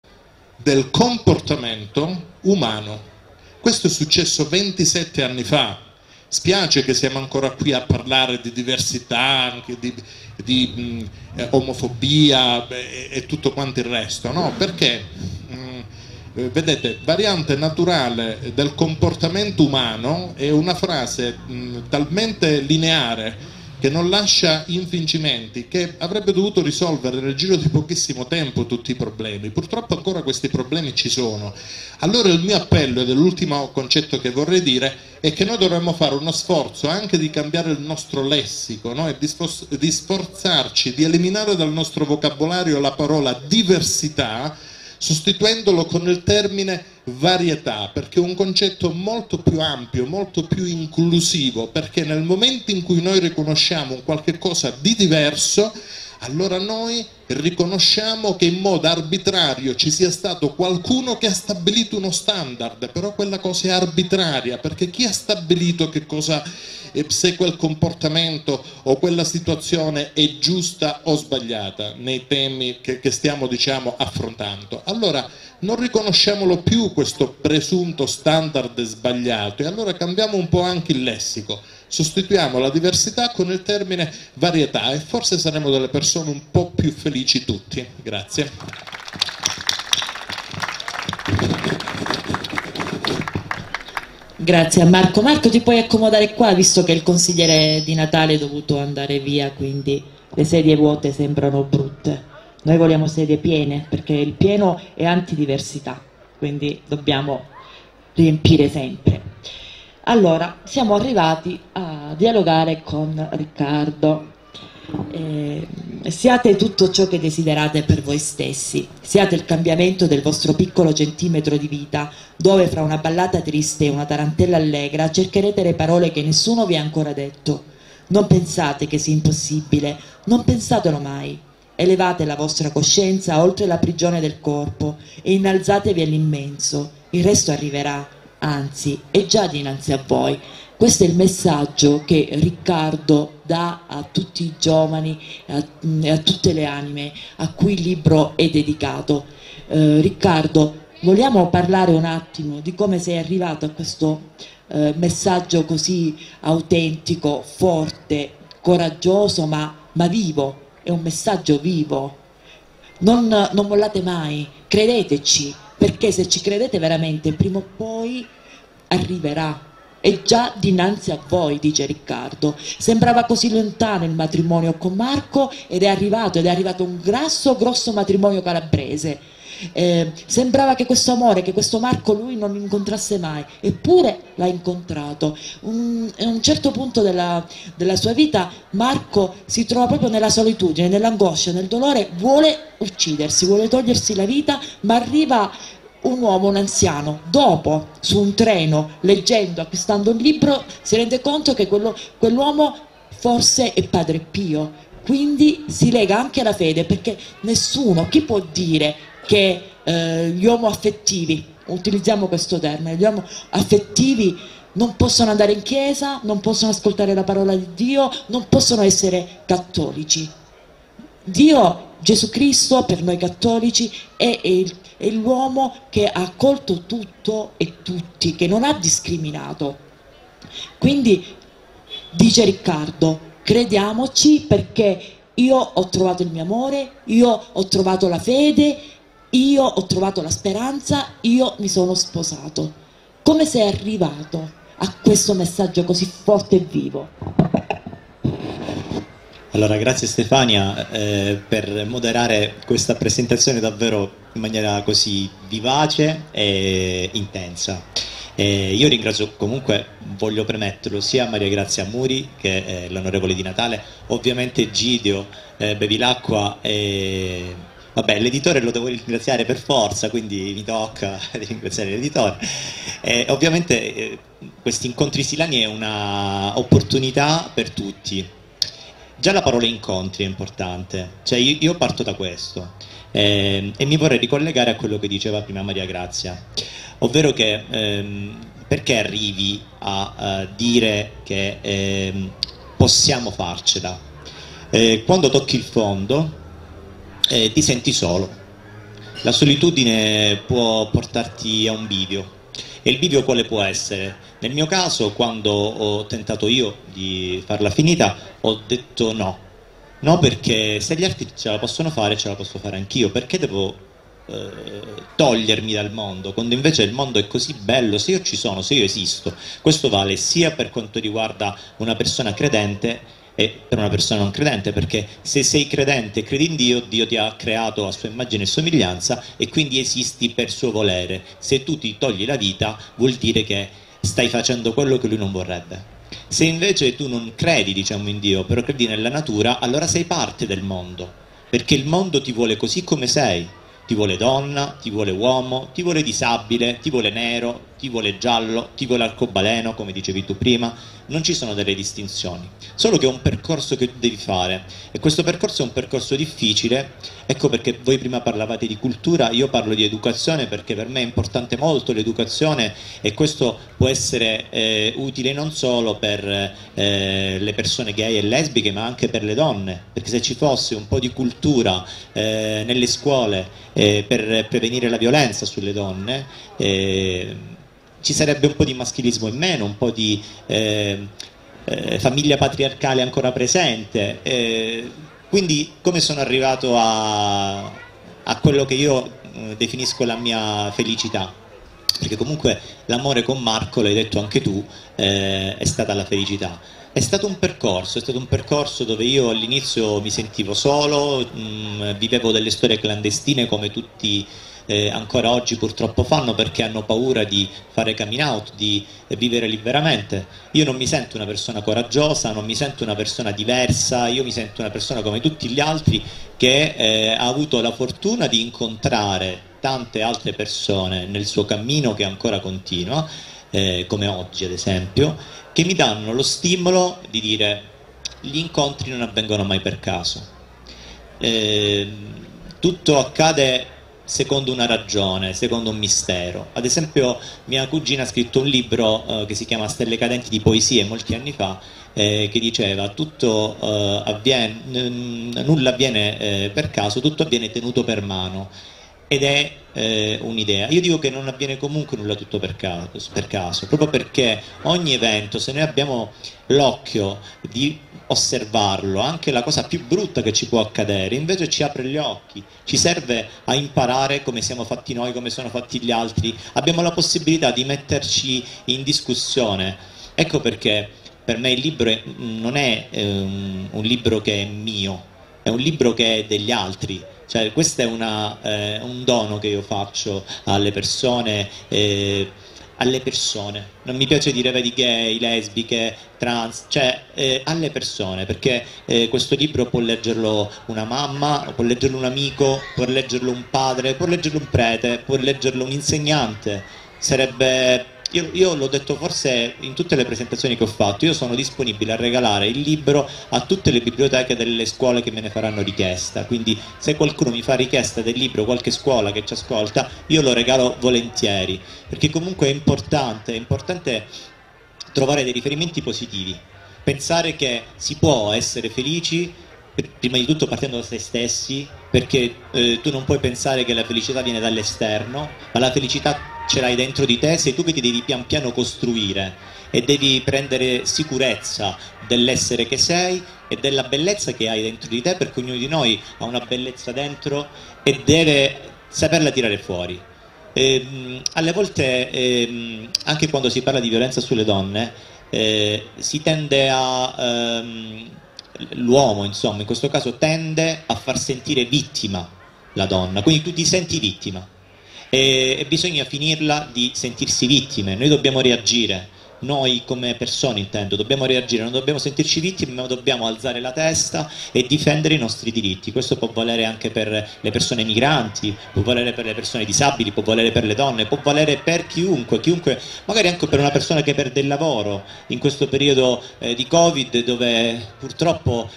del comportamento umano. Questo è successo ventisette anni fa. Spiace che siamo ancora qui a parlare di diversità, anche di, di mh, eh, omofobia e, e tutto quanto il resto, no? Perché mh, vedete, variante naturale del comportamento umano è una frase mh, talmente lineare che non lascia infingimenti, che avrebbe dovuto risolvere nel giro di pochissimo tempo tutti i problemi. Purtroppo ancora questi problemi ci sono. Allora il mio appello, ed è l'ultimo concetto che vorrei dire, è che noi dovremmo fare uno sforzo anche di cambiare il nostro lessico, no? E di, di sforzarci di eliminare dal nostro vocabolario la parola diversità, sostituendolo con il termine varietà, perché è un concetto molto più ampio, molto più inclusivo, perché nel momento in cui noi riconosciamo un qualche cosa di diverso, allora noi riconosciamo che in modo arbitrario ci sia stato qualcuno che ha stabilito uno standard, però quella cosa è arbitraria, perché chi ha stabilito che cosa, se quel comportamento o quella situazione è giusta o sbagliata nei temi che, che stiamo, diciamo, affrontando? Allora non riconosciamolo più questo presunto standard sbagliato, e allora cambiamo un po' anche il lessico, sostituiamo la diversità con il termine varietà, e forse saremo delle persone un po' più felici tutti. Grazie. Grazie a Marco. Marco, ti puoi accomodare qua, visto che il consigliere di Natale è dovuto andare via, quindi le sedie vuote sembrano brutte. Noi vogliamo sedie piene, perché il pieno è antidiversità, quindi dobbiamo riempire sempre. Allora, siamo arrivati a dialogare con Riccardo. Eh, siate tutto ciò che desiderate per voi stessi, siate il cambiamento del vostro piccolo centimetro di vita, dove fra una ballata triste e una tarantella allegra cercherete le parole che nessuno vi ha ancora detto. Non pensate che sia impossibile, non pensatelo mai. Elevate la vostra coscienza oltre la prigione del corpo e innalzatevi all'immenso, il resto arriverà, anzi è già dinanzi a voi. Questo è il messaggio che Riccardo dà a tutti i giovani e a, a tutte le anime a cui il libro è dedicato. Eh, Riccardo, vogliamo parlare un attimo di come sei arrivato a questo eh, messaggio così autentico, forte, coraggioso, ma, ma vivo? È un messaggio vivo. Non, non mollate mai, credeteci, perché se ci credete veramente prima o poi arriverà. È è già dinanzi a voi, dice Riccardo. Sembrava così lontano il matrimonio con Marco ed è arrivato, ed è arrivato un grasso, grosso matrimonio calabrese. Eh, sembrava che questo amore, che questo Marco lui non incontrasse mai, eppure l'ha incontrato. Un, a un certo punto della, della sua vita Marco si trova proprio nella solitudine, nell'angoscia, nel dolore, vuole uccidersi, vuole togliersi la vita, ma arriva un uomo, un anziano, dopo, su un treno, leggendo, acquistando un libro, si rende conto che quello, quell'uomo forse è Padre Pio, quindi si lega anche alla fede, perché nessuno, chi può dire che eh, gli omoaffettivi, utilizziamo questo termine, gli omoaffettivi non possono andare in chiesa, non possono ascoltare la parola di Dio, non possono essere cattolici. Dio, Gesù Cristo, per noi cattolici, è, è, è l'uomo che ha accolto tutto e tutti, che non ha discriminato. Quindi, dice Riccardo, crediamoci, perché io ho trovato il mio amore, io ho trovato la fede, io ho trovato la speranza, io mi sono sposato. Come sei arrivato a questo messaggio così forte e vivo? Allora, grazie Stefania eh, per moderare questa presentazione davvero in maniera così vivace e intensa. Eh, io ringrazio, comunque voglio premetterlo, sia Maria Grazia Muri che eh, l'onorevole Di Natale, ovviamente Gidio, eh, Bevilacqua e... Vabbè, l'editore lo devo ringraziare per forza, quindi mi tocca ringraziare l'editore. Eh, ovviamente eh, questi incontri silani è una opportunità per tutti. Già la parola incontri è importante, cioè io, io parto da questo eh, e mi vorrei ricollegare a quello che diceva prima Maria Grazia, ovvero che ehm, perché arrivi a, a dire che ehm, possiamo farcela? Eh, quando tocchi il fondo Eh, ti senti solo. La solitudine può portarti a un bivio. E il bivio quale può essere? Nel mio caso, quando ho tentato io di farla finita, ho detto no. No, perché se gli altri ce la possono fare, ce la posso fare anch'io. Perché devo eh, togliermi dal mondo, quando invece il mondo è così bello, se io ci sono, se io esisto. Questo vale sia per quanto riguarda una persona credente e per una persona non credente, perché se sei credente e credi in Dio, Dio ti ha creato a sua immagine e somiglianza e quindi esisti per suo volere. Se tu ti togli la vita vuol dire che stai facendo quello che lui non vorrebbe. Se invece tu non credi, diciamo, in Dio, però credi nella natura, allora sei parte del mondo, perché il mondo ti vuole così come sei. Ti vuole donna, ti vuole uomo, ti vuole disabile, ti vuole nero, ti vuole giallo, ti vuole arcobaleno, come dicevi tu prima. Non ci sono delle distinzioni, solo che è un percorso che tu devi fare e questo percorso è un percorso difficile. Ecco perché voi prima parlavate di cultura, io parlo di educazione, perché per me è importante molto l'educazione e questo può essere eh, utile non solo per eh, le persone gay e lesbiche, ma anche per le donne, perché se ci fosse un po' di cultura eh, nelle scuole eh, per prevenire la violenza sulle donne, eh, ci sarebbe un po' di maschilismo in meno, un po' di eh, eh, famiglia patriarcale ancora presente. Eh, quindi come sono arrivato a, a quello che io eh, definisco la mia felicità? Perché comunque l'amore con Marco, l'hai detto anche tu, eh, è stata la felicità. È stato un percorso, è stato un percorso dove io all'inizio mi sentivo solo, mh, vivevo delle storie clandestine come tutti Eh, ancora oggi purtroppo fanno, perché hanno paura di fare coming out, di eh, vivere liberamente. Io non mi sento una persona coraggiosa, non mi sento una persona diversa, io mi sento una persona come tutti gli altri che eh, ha avuto la fortuna di incontrare tante altre persone nel suo cammino che ancora continua, eh, come oggi ad esempio, che mi danno lo stimolo di dire gli incontri non avvengono mai per caso. Eh, tutto accade secondo una ragione, secondo un mistero. Ad esempio mia cugina ha scritto un libro eh, che si chiama Stelle cadenti di poesie molti anni fa, eh, che diceva tutto eh, avviene, n- nulla avviene eh, per caso, tutto avviene tenuto per mano. Ed è eh, un'idea. Io dico che non avviene comunque nulla tutto per caso, per caso, proprio perché ogni evento, se noi abbiamo l'occhio di osservarlo, anche la cosa più brutta che ci può accadere, invece ci apre gli occhi, ci serve a imparare come siamo fatti noi, come sono fatti gli altri, abbiamo la possibilità di metterci in discussione. Ecco perché per me il libro è, non è ehm, un libro che è mio, è un libro che è degli altri. Cioè, questo è una, eh, un dono che io faccio alle persone, eh, alle persone. Non mi piace dire vedi gay, lesbiche, trans, cioè eh, alle persone, perché eh, questo libro può leggerlo una mamma, può leggerlo un amico, può leggerlo un padre, può leggerlo un prete, può leggerlo un insegnante. Sarebbe... Io, io l'ho detto forse in tutte le presentazioni che ho fatto, io sono disponibile a regalare il libro a tutte le biblioteche delle scuole che me ne faranno richiesta, quindi se qualcuno mi fa richiesta del libro, qualche scuola che ci ascolta, io lo regalo volentieri, perché comunque è importante, è importante trovare dei riferimenti positivi, pensare che si può essere felici, prima di tutto partendo da se stessi, perché eh, tu non puoi pensare che la felicità viene dall'esterno, ma la felicità ce l'hai dentro di te, sei tu che ti devi pian piano costruire e devi prendere sicurezza dell'essere che sei e della bellezza che hai dentro di te, perché ognuno di noi ha una bellezza dentro e deve saperla tirare fuori. E, alle volte, eh, anche quando si parla di violenza sulle donne, eh, si tende a... Ehm, l'uomo, insomma, in questo caso tende a far sentire vittima la donna, quindi tu ti senti vittima e, e bisogna finirla di sentirsi vittime. Noi dobbiamo reagire, noi come persone intendo, dobbiamo reagire, non dobbiamo sentirci vittime, ma dobbiamo alzare la testa e difendere i nostri diritti. Questo può valere anche per le persone migranti, può valere per le persone disabili, può valere per le donne, può valere per chiunque, chiunque, magari anche per una persona che perde il lavoro in questo periodo eh, di Covid, dove purtroppo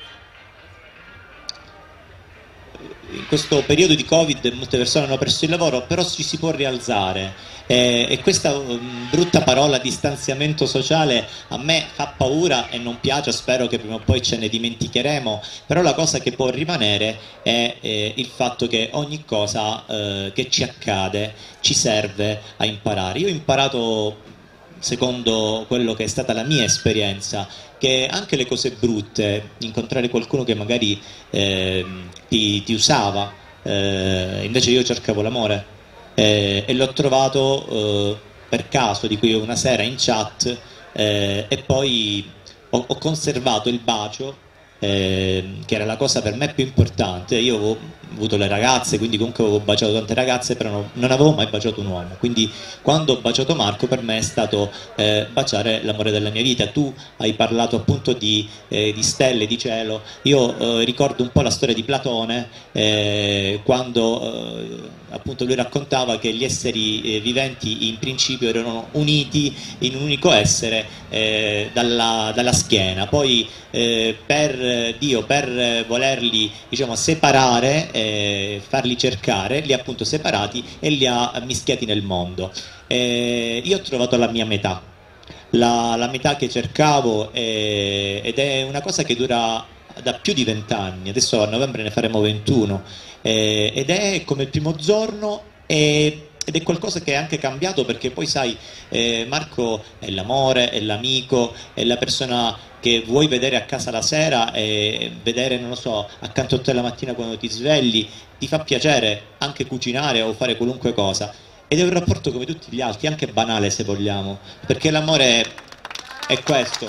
in questo periodo di Covid molte persone hanno perso il lavoro, però ci si può rialzare. Eh, e questa um, brutta parola distanziamento sociale a me fa paura e non piace, spero che prima o poi ce ne dimenticheremo, però la cosa che può rimanere è eh, il fatto che ogni cosa eh, che ci accade ci serve a imparare. Io ho imparato, secondo quello che è stata la mia esperienza, che anche le cose brutte, incontrare qualcuno che magari eh, ti, ti usava, eh, invece io cercavo l'amore. Eh, e l'ho trovato eh, per caso, di cui una sera in chat eh, e poi ho, ho conservato il bacio eh, che era la cosa per me più importante. Io avevo avuto le ragazze, quindi comunque avevo baciato tante ragazze, però non, non avevo mai baciato un uomo, quindi quando ho baciato Marco per me è stato eh, baciare l'amore della mia vita. Tu hai parlato appunto di, eh, di stelle, di cielo, io eh, ricordo un po' la storia di Platone eh, quando eh, appunto lui raccontava che gli esseri eh, viventi in principio erano uniti in un unico essere eh, dalla, dalla schiena, poi eh, per Dio, per volerli diciamo separare, eh, farli cercare, li ha appunto separati e li ha mischiati nel mondo. Eh, io ho trovato la mia metà, la, la metà che cercavo eh, ed è una cosa che dura da più di vent'anni, adesso a novembre ne faremo ventuno, eh, ed è come il primo giorno e, ed è qualcosa che è anche cambiato, perché poi sai, eh, Marco è l'amore, è l'amico, è la persona che vuoi vedere a casa la sera e vedere, non lo so, accanto a te la mattina quando ti svegli, ti fa piacere anche cucinare o fare qualunque cosa, ed è un rapporto come tutti gli altri, anche banale se vogliamo, perché l'amore è questo.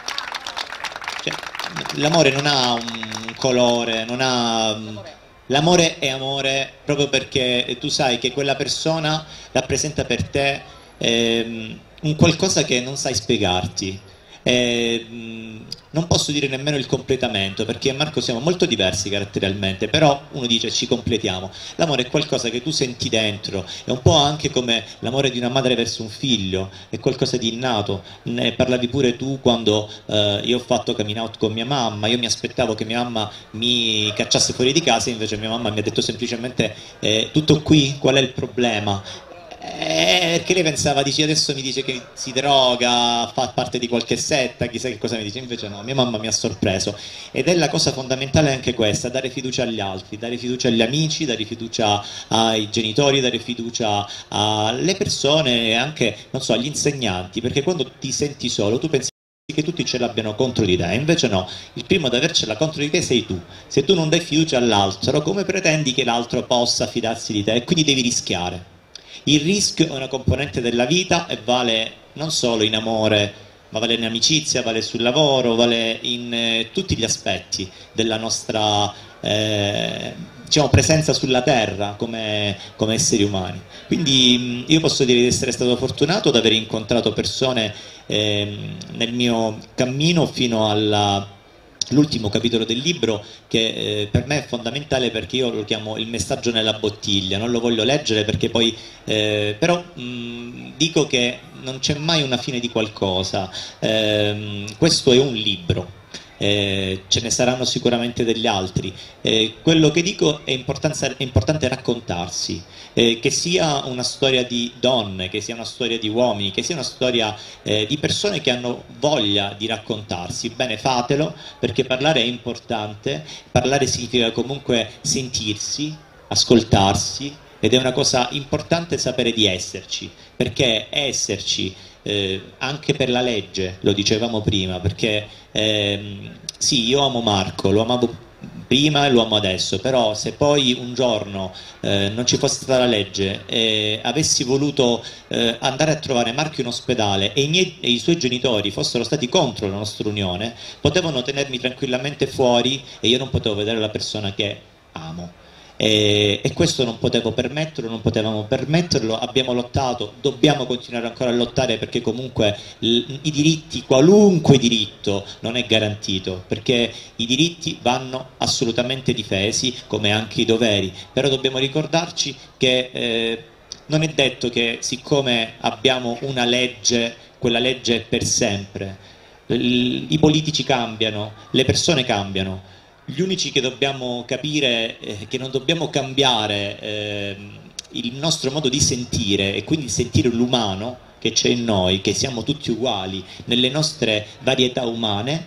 Cioè, l'amore non ha un colore, non ha... L'amore è amore proprio perché tu sai che quella persona rappresenta per te ehm, un qualcosa che non sai spiegarti. Eh, non posso dire nemmeno il completamento, perché Marco siamo molto diversi caratterialmente, però uno dice ci completiamo. L'amore è qualcosa che tu senti dentro, è un po' anche come l'amore di una madre verso un figlio, è qualcosa di innato. Ne parlavi pure tu quando eh, io ho fatto coming out con mia mamma. Io mi aspettavo che mia mamma mi cacciasse fuori di casa, invece mia mamma mi ha detto semplicemente eh, tutto qui, qual è il problema? Eh, perché lei pensava, dice, adesso mi dice che si droga, fa parte di qualche setta, chissà che cosa mi dice. Invece no, mia mamma mi ha sorpreso, ed è la cosa fondamentale anche questa, dare fiducia agli altri, dare fiducia agli amici, dare fiducia ai genitori, dare fiducia alle persone, anche, non so, agli insegnanti, perché quando ti senti solo tu pensi che tutti ce l'abbiano contro di te, invece no, il primo ad avercela contro di te sei tu. Se tu non dai fiducia all'altro, come pretendi che l'altro possa fidarsi di te? E quindi devi rischiare. Il rischio è una componente della vita e vale non solo in amore ma vale in amicizia, vale sul lavoro, vale in eh, tutti gli aspetti della nostra eh, diciamo, presenza sulla terra come, come esseri umani. Quindi io posso dire di essere stato fortunato ad aver incontrato persone eh, nel mio cammino fino alla l'ultimo capitolo del libro, che eh, per me è fondamentale, perché io lo chiamo il messaggio nella bottiglia. Non lo voglio leggere perché poi eh, però mh, dico che non c'è mai una fine di qualcosa. Eh, questo è un libro. Eh, ce ne saranno sicuramente degli altri. Eh, quello che dico è, è importante raccontarsi, eh, che sia una storia di donne, che sia una storia di uomini, che sia una storia eh, di persone che hanno voglia di raccontarsi. Bene, fatelo, perché parlare è importante. Parlare significa comunque sentirsi, ascoltarsi, ed è una cosa importante sapere di esserci, perché esserci Eh, anche per la legge, lo dicevamo prima, perché ehm, sì, io amo Marco, lo amavo prima e lo amo adesso, però se poi un giorno eh, non ci fosse stata la legge e avessi voluto eh, andare a trovare Marco in ospedale e i, miei, e i suoi genitori fossero stati contro la nostra unione, potevano tenermi tranquillamente fuori e io non potevo vedere la persona che amo. E, e questo non potevo permetterlo, non potevamo permetterlo, abbiamo lottato, dobbiamo continuare ancora a lottare, perché comunque l, i diritti, qualunque diritto, non è garantito, perché i diritti vanno assolutamente difesi, come anche i doveri, però dobbiamo ricordarci che eh, non è detto che siccome abbiamo una legge, quella legge è per sempre. L, i politici cambiano, le persone cambiano. Gli unici che dobbiamo capire eh, che non dobbiamo cambiare eh, il nostro modo di sentire, e quindi sentire l'umano che c'è in noi, che siamo tutti uguali nelle nostre varietà umane,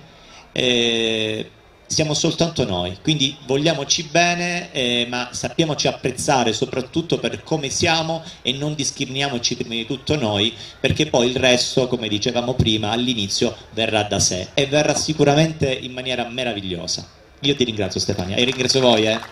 eh, siamo soltanto noi. Quindi vogliamoci bene, eh, ma sappiamoci apprezzare soprattutto per come siamo, e non discriminiamoci prima di tutto noi, perché poi il resto, come dicevamo prima all'inizio, verrà da sé, e verrà sicuramente in maniera meravigliosa. Io ti ringrazio, Stefania, e ringrazio voi. Eh.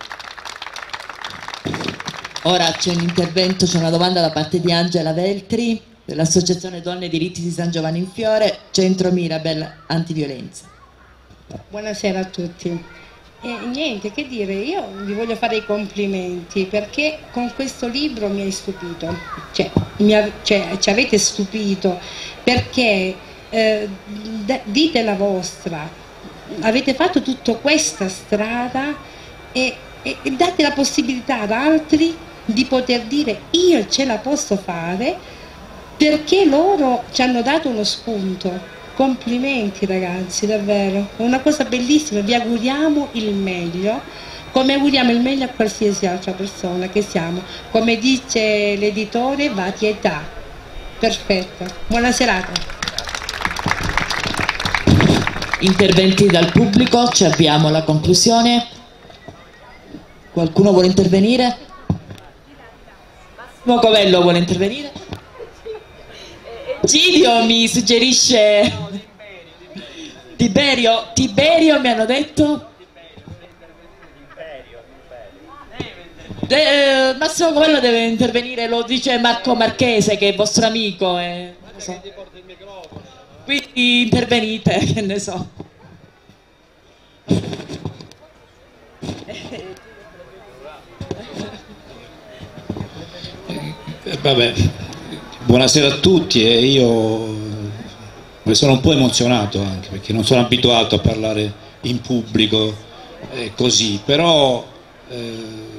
Ora c'è un intervento, c'è una domanda da parte di Angela Veltri, dell'Associazione Donne e Diritti di San Giovanni in Fiore, Centro Mirabel Antiviolenza. Buonasera a tutti. E niente, che dire, io vi voglio fare i complimenti, perché con questo libro mi hai stupito, cioè, mi ha, cioè ci avete stupito, perché eh, dite la vostra, avete fatto tutta questa strada e, e, e date la possibilità ad altri di poter dire io ce la posso fare, perché loro ci hanno dato uno spunto. Complimenti ragazzi, davvero, è una cosa bellissima, vi auguriamo il meglio, come auguriamo il meglio a qualsiasi altra persona che siamo, come dice l'editore, varietà. Perfetto, buona serata. Interventi dal pubblico, ci avviamo alla conclusione. Qualcuno vuole intervenire? Mocovello vuole intervenire? Gidio mi suggerisce Tiberio, Tiberio mi hanno detto? De, Massimo Covello deve intervenire, lo dice Marco Marchese che è vostro amico, eh. Non so. Quindi intervenite, che ne so. Eh, vabbè, buonasera a tutti, e io mi sono un po' emozionato anche perché non sono abituato a parlare in pubblico eh, così, però eh,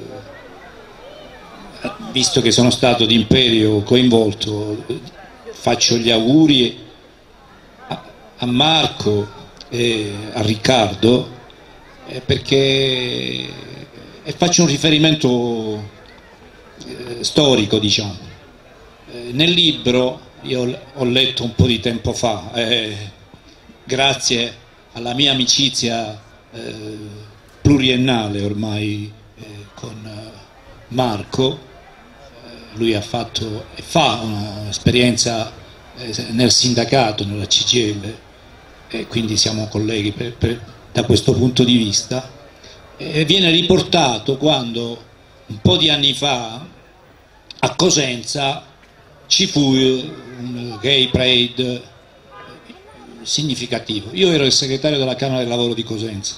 visto che sono stato d'imperio coinvolto, faccio gli auguri a Marco e a Riccardo eh, perché e faccio un riferimento eh, storico, diciamo. Eh, nel libro, io ho letto un po' di tempo fa, eh, grazie alla mia amicizia eh, pluriennale ormai eh, con Marco, eh, lui ha fatto e fa un'esperienza eh, nel sindacato, nella C G I L, e quindi siamo colleghi per, per, da questo punto di vista, e viene riportato quando un po' di anni fa a Cosenza ci fu un gay parade significativo. Io ero il segretario della Camera del Lavoro di Cosenza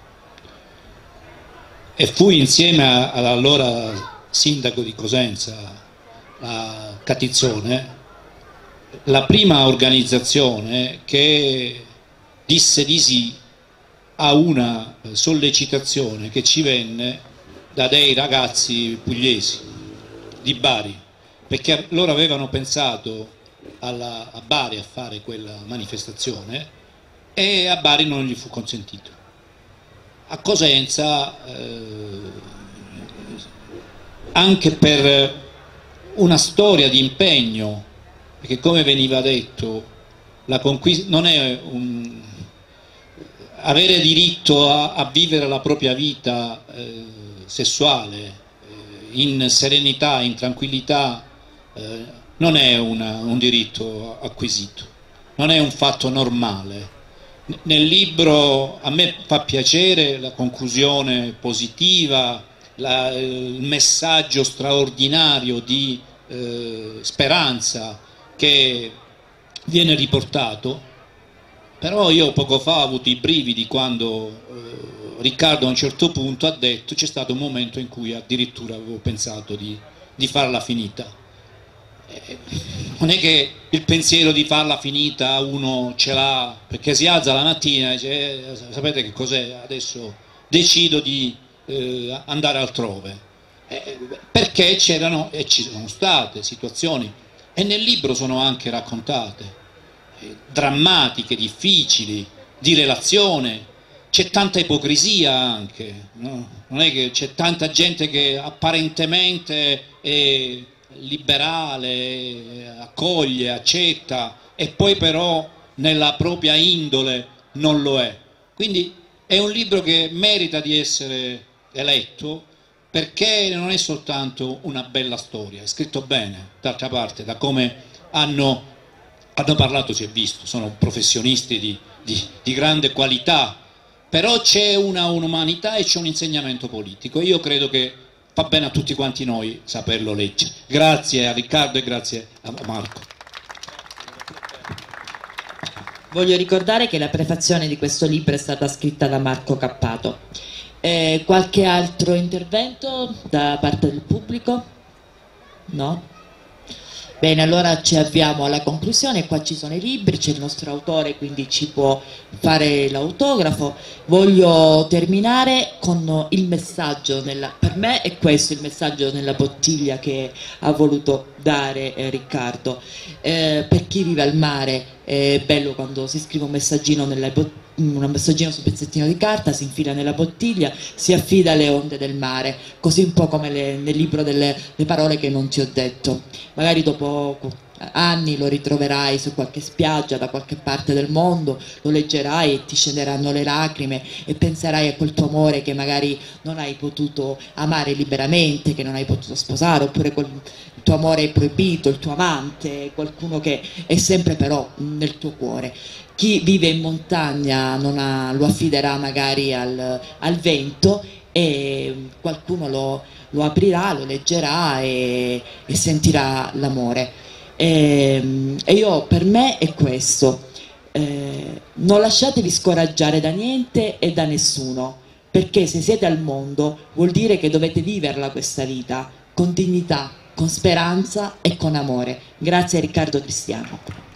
e fui insieme all'allora sindaco di Cosenza, la Catizzone, la prima organizzazione che disse di sì a una sollecitazione che ci venne da dei ragazzi pugliesi di Bari, perché loro avevano pensato alla, a Bari a fare quella manifestazione e a Bari non gli fu consentito. A Cosenza, eh, anche per una storia di impegno, perché come veniva detto, la conquista non è un, avere diritto a, a vivere la propria vita eh, sessuale eh, in serenità, in tranquillità, eh, non è una, un diritto acquisito, non è un fatto normale. Nel libro a me fa piacere la conclusione positiva, la, il messaggio straordinario di eh, speranza che viene riportato, però io poco fa ho avuto i brividi quando eh, Riccardo a un certo punto ha detto c'è stato un momento in cui addirittura avevo pensato di, di farla finita. Eh, non è che il pensiero di farla finita uno ce l'ha perché si alza la mattina e dice eh, sapete che cos'è, adesso decido di eh, andare altrove, eh, perché c'erano e ci sono state situazioni, e nel libro sono anche raccontate, eh, drammatiche, difficili, di relazione, c'è tanta ipocrisia anche, no? Non è che c'è tanta gente che apparentemente è liberale, accoglie, accetta e poi però nella propria indole non lo è. Quindi è un libro che merita di essere letto, perché non è soltanto una bella storia, è scritto bene, d'altra parte, da come hanno, hanno parlato si è visto, sono professionisti di, di, di grande qualità, però c'è una umanità e c'è un insegnamento politico, e io credo che fa bene a tutti quanti noi saperlo leggere. Grazie a Riccardo e grazie a Marco. Voglio ricordare che la prefazione di questo libro è stata scritta da Marco Cappato. Eh, qualche altro intervento da parte del pubblico? No? Bene, allora ci avviamo alla conclusione. Qua ci sono i libri, c'è il nostro autore, quindi ci può fare l'autografo. Voglio terminare con il messaggio, nella, per me è questo il messaggio nella bottiglia che ha voluto dare eh, Riccardo. Eh, per chi vive al mare è bello quando si scrive un messaggino nella bottiglia, un messaggino su un pezzettino di carta, si infila nella bottiglia, si affida alle onde del mare, così un po' come le, nel libro delle le parole che non ti ho detto. Magari dopo anni lo ritroverai su qualche spiaggia da qualche parte del mondo, lo leggerai e ti scenderanno le lacrime e penserai a quel tuo amore che magari non hai potuto amare liberamente, che non hai potuto sposare, oppure quel, il tuo amore è proibito, il tuo amante, qualcuno che è sempre però nel tuo cuore. Chi vive in montagna non ha, lo affiderà magari al, al vento, e qualcuno lo, lo aprirà, lo leggerà e, e sentirà l'amore. E, e io, per me è questo, eh, non lasciatevi scoraggiare da niente e da nessuno, perché se siete al mondo vuol dire che dovete viverla questa vita con dignità, con speranza e con amore. Grazie a Riccardo Cristiano.